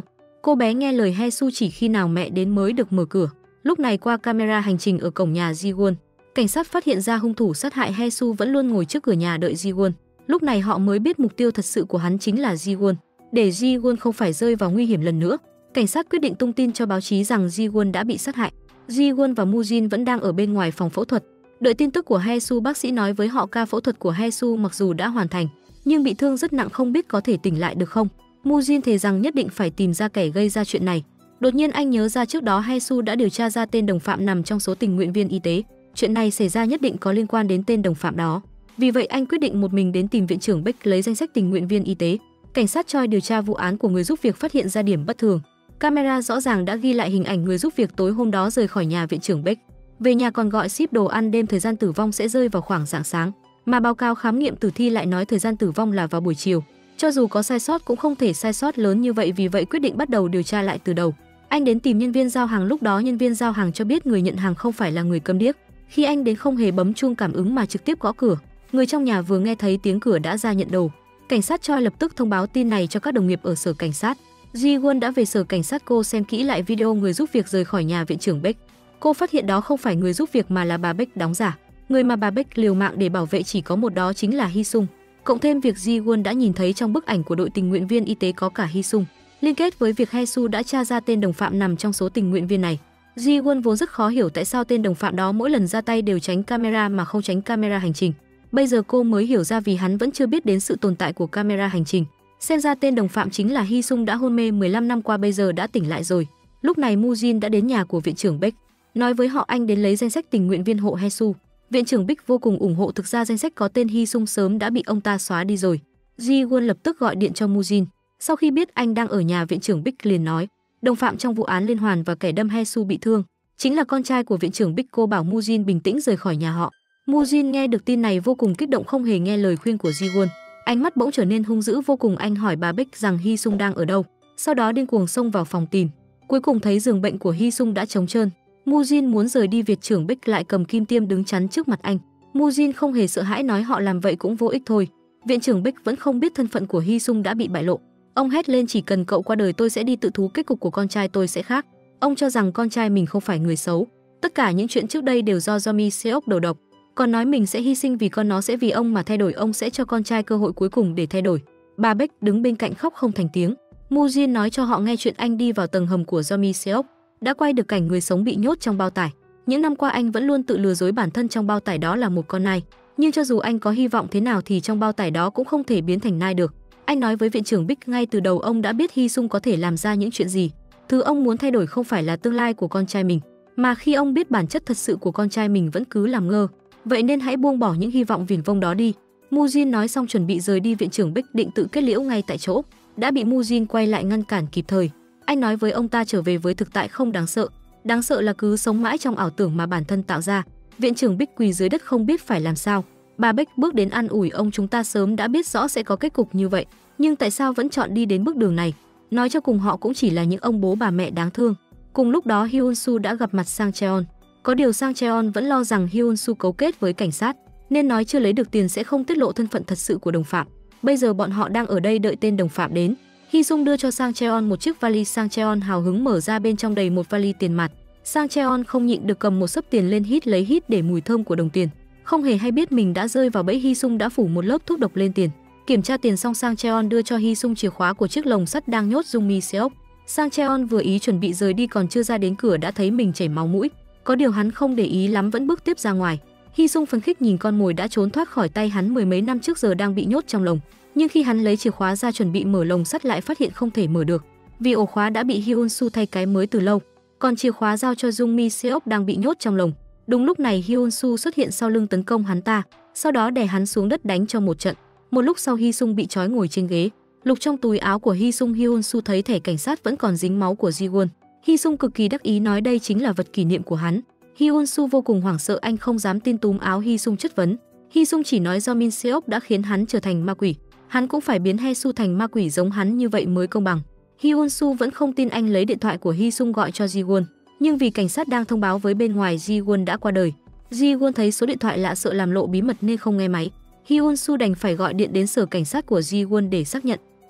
Cô bé nghe lời Hesu chỉ khi nào mẹ đến mới được mở cửa. Lúc này qua camera hành trình ở cổng nhà Ji-won, cảnh sát phát hiện ra hung thủ sát hại Hesu vẫn luôn ngồi trước cửa nhà đợi Ji-won. Lúc này họ mới biết mục tiêu thật sự của hắn chính là Ji-won. Để Ji-won không phải rơi vào nguy hiểm lần nữa, cảnh sát quyết định tung tin cho báo chí rằng Ji-won đã bị sát hại. Ji-won và Mu-jin vẫn đang ở bên ngoài phòng phẫu thuật. Đợi tin tức của Hesu, bác sĩ nói với họ ca phẫu thuật của Hesu mặc dù đã hoàn thành, nhưng bị thương rất nặng, không biết có thể tỉnh lại được không. Mu-jin thề rằng nhất định phải tìm ra kẻ gây ra chuyện này. Đột nhiên anh nhớ ra trước đó Hesu đã điều tra ra tên đồng phạm nằm trong số tình nguyện viên y tế. Chuyện này xảy ra nhất định có liên quan đến tên đồng phạm đó. Vì vậy anh quyết định một mình đến tìm viện trưởng Beck lấy danh sách tình nguyện viên y tế. Cảnh sát Choi điều tra vụ án của người giúp việc phát hiện ra điểm bất thường. Camera rõ ràng đã ghi lại hình ảnh người giúp việc tối hôm đó rời khỏi nhà viện trưởng Beck. Về nhà còn gọi ship đồ ăn đêm, thời gian tử vong sẽ rơi vào khoảng rạng sáng. Mà báo cáo khám nghiệm tử thi lại nói thời gian tử vong là vào buổi chiều. Cho dù có sai sót cũng không thể sai sót lớn như vậy, vì vậy quyết định bắt đầu điều tra lại từ đầu. Anh đến tìm nhân viên giao hàng, lúc đó nhân viên giao hàng cho biết người nhận hàng không phải là người câm điếc. Khi anh đến không hề bấm chuông cảm ứng mà trực tiếp gõ cửa. Người trong nhà vừa nghe thấy tiếng cửa đã ra nhận đồ. Cảnh sát Choi lập tức thông báo tin này cho các đồng nghiệp ở sở cảnh sát. Ji-won đã về sở cảnh sát, cô xem kỹ lại video người giúp việc rời khỏi nhà viện trưởng Beck. Cô phát hiện đó không phải người giúp việc mà là bà Beck đóng giả. Người mà bà Beck liều mạng để bảo vệ chỉ có một, đó chính là Hee-sung. Cộng thêm việc Ji-won đã nhìn thấy trong bức ảnh của đội tình nguyện viên y tế có cả Hee-sung, liên kết với việc Hesu đã tra ra tên đồng phạm nằm trong số tình nguyện viên này. Ji-won vốn rất khó hiểu tại sao tên đồng phạm đó mỗi lần ra tay đều tránh camera mà không tránh camera hành trình. Bây giờ cô mới hiểu ra vì hắn vẫn chưa biết đến sự tồn tại của camera hành trình. Xem ra tên đồng phạm chính là Hee-sung đã hôn mê 15 năm qua, bây giờ đã tỉnh lại rồi. Lúc này Mu-jin đã đến nhà của viện trưởng Beck, nói với họ anh đến lấy danh sách tình nguyện viên hộ Hesu. Viện trưởng Beck vô cùng ủng hộ, thực ra danh sách có tên Hee-sung sớm đã bị ông ta xóa đi rồi. Ji-won lập tức gọi điện cho Mu-jin. Sau khi biết anh đang ở nhà, viện trưởng Beck liền nói đồng phạm trong vụ án liên hoàn và kẻ đâm Hesu bị thương chính là con trai của viện trưởng Beck. Cô bảo Mu-jin bình tĩnh rời khỏi nhà họ. Mu-jin nghe được tin này vô cùng kích động, không hề nghe lời khuyên của Ji-won. Ánh mắt bỗng trở nên hung dữ vô cùng. Anh hỏi bà Beck rằng Hee-sung đang ở đâu, sau đó điên cuồng xông vào phòng tìm. Cuối cùng thấy giường bệnh của Hee-sung đã trống trơn. Mu-jin muốn rời đi, viện trưởng Beck lại cầm kim tiêm đứng chắn trước mặt anh. Mu-jin không hề sợ hãi, nói họ làm vậy cũng vô ích thôi. Viện trưởng Beck vẫn không biết thân phận của Hee-sung đã bị bại lộ. Ông hét lên chỉ cần cậu qua đời tôi sẽ đi tự thú, kết cục của con trai tôi sẽ khác. Ông cho rằng con trai mình không phải người xấu. Tất cả những chuyện trước đây đều do Mi Seok đầu độc. Còn nói mình sẽ hy sinh vì con, nó sẽ vì ông mà thay đổi, ông sẽ cho con trai cơ hội cuối cùng để thay đổi. Bà Beck đứng bên cạnh khóc không thành tiếng. Mu-jin nói cho họ nghe chuyện anh đi vào tầng hầm của Mi Seok, đã quay được cảnh người sống bị nhốt trong bao tải. Những năm qua anh vẫn luôn tự lừa dối bản thân, trong bao tải đó là một con nai. Nhưng cho dù anh có hy vọng thế nào thì trong bao tải đó cũng không thể biến thành nai được. Anh nói với viện trưởng Beck ngay từ đầu ông đã biết Hee-sung có thể làm ra những chuyện gì. Thứ ông muốn thay đổi không phải là tương lai của con trai mình, mà khi ông biết bản chất thật sự của con trai mình vẫn cứ làm ngơ. Vậy nên hãy buông bỏ những hy vọng viển vông đó đi. Mu-jin nói xong chuẩn bị rời đi, viện trưởng Beck định tự kết liễu ngay tại chỗ, đã bị Mu-jin quay lại ngăn cản kịp thời. Anh nói với ông ta trở về với thực tại không đáng sợ là cứ sống mãi trong ảo tưởng mà bản thân tạo ra. Viện trưởng Beck quỳ dưới đất không biết phải làm sao. Bà Beck bước đến an ủi ông, chúng ta sớm đã biết rõ sẽ có kết cục như vậy, nhưng tại sao vẫn chọn đi đến bước đường này? Nói cho cùng họ cũng chỉ là những ông bố bà mẹ đáng thương. Cùng lúc đó Hyun-soo đã gặp mặt Sang Cheon. Có điều Sang Cheon vẫn lo rằng Hyun-soo cấu kết với cảnh sát, nên nói chưa lấy được tiền sẽ không tiết lộ thân phận thật sự của đồng phạm. Bây giờ bọn họ đang ở đây đợi tên đồng phạm đến. Hee-sung đưa cho Sang Cheon một chiếc vali. Sang Cheon hào hứng mở ra, bên trong đầy một vali tiền mặt. Sang Cheon không nhịn được cầm một xấp tiền lên hít để mùi thơm của đồng tiền. Không hề hay biết mình đã rơi vào bẫy, Hee-sung đã phủ một lớp thuốc độc lên tiền. Kiểm tra tiền xong, Sang Cheon đưa cho Hee-sung chìa khóa của chiếc lồng sắt đang nhốt Mi Seok. Sang Cheon vừa ý chuẩn bị rời đi, còn chưa ra đến cửa đã thấy mình chảy máu mũi. Có điều hắn không để ý lắm, vẫn bước tiếp ra ngoài. Hee-sung phấn khích nhìn con mồi đã trốn thoát khỏi tay hắn mười mấy năm trước, giờ đang bị nhốt trong lồng. Nhưng khi hắn lấy chìa khóa ra chuẩn bị mở lồng sắt lại phát hiện không thể mở được, vì ổ khóa đã bị Hyun-soo thay cái mới từ lâu. Còn chìa khóa giao cho Mi Seok đang bị nhốt trong lồng. Đúng lúc này Hyun-soo xuất hiện sau lưng tấn công hắn ta, sau đó đè hắn xuống đất đánh cho một trận. Một lúc sau Hee-sung bị trói ngồi trên ghế. Lục trong túi áo của Hee-sung, Hyun-soo thấy thẻ cảnh sát vẫn còn dính máu của Ji-won. Hee-sung cực kỳ đắc ý nói đây chính là vật kỷ niệm của hắn. Hyun-soo vô cùng hoảng sợ, anh không dám tin, túm áo Hee-sung chất vấn. Hee-sung chỉ nói do Min Seok đã khiến hắn trở thành ma quỷ, hắn cũng phải biến Hesu thành ma quỷ giống hắn, như vậy mới công bằng. Hyun-soo vẫn không tin, anh lấy điện thoại của Hee-sung gọi cho Ji-won, nhưng vì cảnh sát đang thông báo với bên ngoài Ji-won đã qua đời. Ji-won thấy số điện thoại lạ, sợ làm lộ bí mật nên không nghe máy. Hyun-soo đành phải gọi điện đến sở cảnh sát của Ji-won để xác nhận.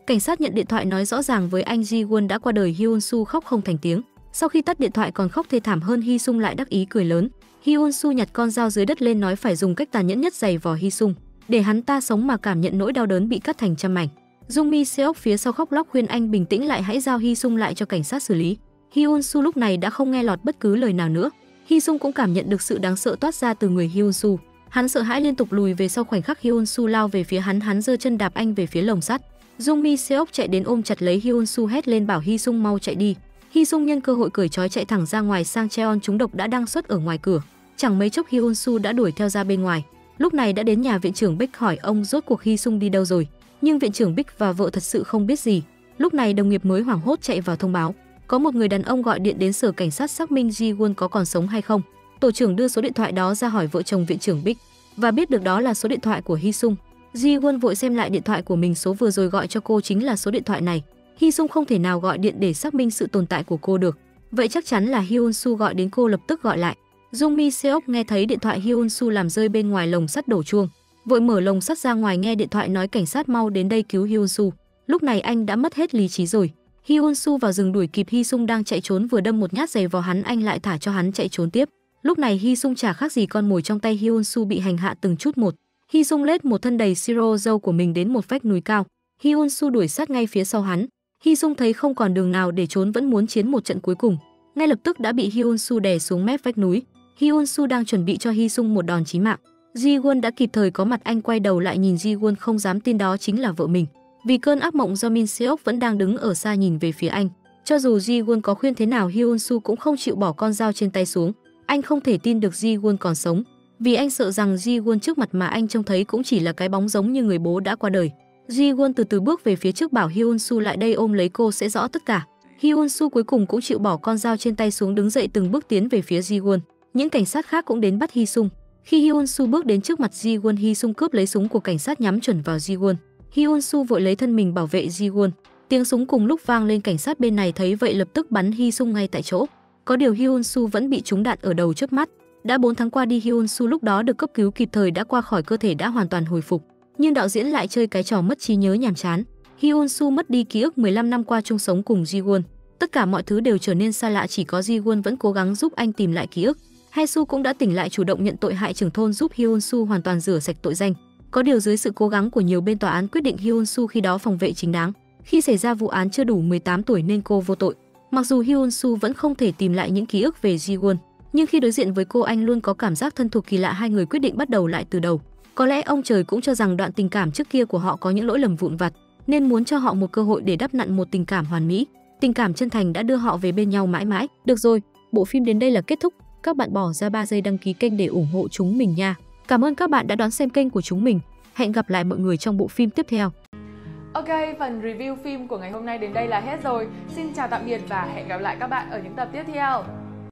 Cảnh sát nhận điện thoại nói rõ ràng với anh Ji-won đã qua đời. Hyun Soo khóc không thành tiếng. Sau khi tắt điện thoại còn khóc thê thảm hơn. Hee Sung lại đắc ý cười lớn. Hyun Soo nhặt con dao dưới đất lên nói phải dùng cách tàn nhẫn nhất giày vò Hee Sung, để hắn ta sống mà cảm nhận nỗi đau đớn bị cắt thành trăm mảnh. Jung Mi Seok phía sau khóc lóc khuyên anh bình tĩnh lại, hãy giao Hee Sung lại cho cảnh sát xử lý. Hyun Soo lúc này đã không nghe lọt bất cứ lời nào nữa. Hee Sung cũng cảm nhận được sự đáng sợ toát ra từ người Hyun Soo. Hắn sợ hãi liên tục lùi về sau. Khoảnh khắc Hyun Soo lao về phía hắn giơ chân đạp anh về phía lồng sắt. Jung Mi Seok chạy đến ôm chặt lấy Hyun Soo hét lên bảo Hee Sung mau chạy đi. Hee Sung nhân cơ hội cởi trói chạy thẳng ra ngoài. Sang Cheon trúng độc đã đang xuất ở ngoài cửa. Chẳng mấy chốc Hyun Soo đã đuổi theo ra bên ngoài. Lúc này đã đến nhà viện trưởng Bích hỏi ông rốt cuộc Hee Sung đi đâu rồi. Nhưng viện trưởng Bích và vợ thật sự không biết gì. Lúc này đồng nghiệp mới hoảng hốt chạy vào thông báo, có một người đàn ông gọi điện đến sở cảnh sát xác minh Ji-won có còn sống hay không. Tổ trưởng đưa số điện thoại đó ra hỏi vợ chồng viện trưởng Bích và biết được đó là số điện thoại của Hee Sung. Ji-won vội xem lại điện thoại của mình, số vừa rồi gọi cho cô chính là số điện thoại này. Hee Sung không thể nào gọi điện để xác minh sự tồn tại của cô được. Vậy chắc chắn là Hyun Soo gọi đến. Cô lập tức gọi lại. Jung Mi Seok nghe thấy điện thoại Hyun Soo làm rơi bên ngoài lồng sắt đổ chuông, vội mở lồng sắt ra ngoài, nghe điện thoại nói cảnh sát mau đến đây cứu Hyun Soo. Lúc này anh đã mất hết lý trí rồi. Hyun Soo vào rừng đuổi kịp Hee Sung đang chạy trốn, vừa đâm một nhát giày vào hắn, anh lại thả cho hắn chạy trốn tiếp. Lúc này Hee Sung chả khác gì con mồi trong tay Hyun Soo bị hành hạ từng chút một. Hee Sung lết một thân đầy siro dâu của mình đến một vách núi cao. Hyun Soo đuổi sát ngay phía sau hắn. Hee Sung thấy không còn đường nào để trốn, vẫn muốn chiến một trận cuối cùng. Ngay lập tức đã bị Hyun Soo đè xuống mép vách núi. Hyun Soo đang chuẩn bị cho Hee Sung một đòn chí mạng. Ji-won đã kịp thời có mặt, anh quay đầu lại nhìn Ji-won không dám tin đó chính là vợ mình. Vì cơn ác mộng do Min Seok vẫn đang đứng ở xa nhìn về phía anh. Cho dù Ji-won có khuyên thế nào, Hyun Soo cũng không chịu bỏ con dao trên tay xuống. Anh không thể tin được Ji-won còn sống, vì anh sợ rằng Ji-won trước mặt mà anh trông thấy cũng chỉ là cái bóng giống như người bố đã qua đời. Ji-won từ từ bước về phía trước bảo Hyun Soo lại đây ôm lấy cô sẽ rõ tất cả. Hyun Soo cuối cùng cũng chịu bỏ con dao trên tay xuống, đứng dậy từng bước tiến về phía Ji-won. Những cảnh sát khác cũng đến bắt Hee Sung. Khi Hyun Soo bước đến trước mặt Ji-won, Hee Sung cướp lấy súng của cảnh sát nhắm chuẩn vào Ji-won. Hyun Soo vội lấy thân mình bảo vệ Ji-won. Tiếng súng cùng lúc vang lên, cảnh sát bên này thấy vậy lập tức bắn Hee Sung ngay tại chỗ. Có điều Hyun Soo vẫn bị trúng đạn ở đầu chớp mắt. Đã 4 tháng qua đi, Hyun Soo lúc đó được cấp cứu kịp thời đã qua khỏi, cơ thể đã hoàn toàn hồi phục. Nhưng đạo diễn lại chơi cái trò mất trí nhớ nhàm chán. Hyun Soo mất đi ký ức 15 năm qua chung sống cùng Ji-won. Tất cả mọi thứ đều trở nên xa lạ, chỉ có Ji-won vẫn cố gắng giúp anh tìm lại ký ức. Hae Soo cũng đã tỉnh lại, chủ động nhận tội hại trưởng thôn, giúp Hyun Soo hoàn toàn rửa sạch tội danh. Có điều dưới sự cố gắng của nhiều bên, tòa án quyết định Hyun Soo khi đó phòng vệ chính đáng. Khi xảy ra vụ án chưa đủ 18 tuổi nên cô vô tội. Mặc dù Hyun Soo vẫn không thể tìm lại những ký ức về Ji-won, nhưng khi đối diện với cô anh luôn có cảm giác thân thuộc kỳ lạ. Hai người quyết định bắt đầu lại từ đầu. Có lẽ ông trời cũng cho rằng đoạn tình cảm trước kia của họ có những lỗi lầm vụn vặt, nên muốn cho họ một cơ hội để đắp nặn một tình cảm hoàn mỹ. Tình cảm chân thành đã đưa họ về bên nhau mãi mãi. Được rồi, bộ phim đến đây là kết thúc. Các bạn bỏ ra 3 giây đăng ký kênh để ủng hộ chúng mình nha. Cảm ơn các bạn đã đón xem kênh của chúng mình. Hẹn gặp lại mọi người trong bộ phim tiếp theo. Ok, phần review phim của ngày hôm nay đến đây là hết rồi. Xin chào tạm biệt và hẹn gặp lại các bạn ở những tập tiếp theo.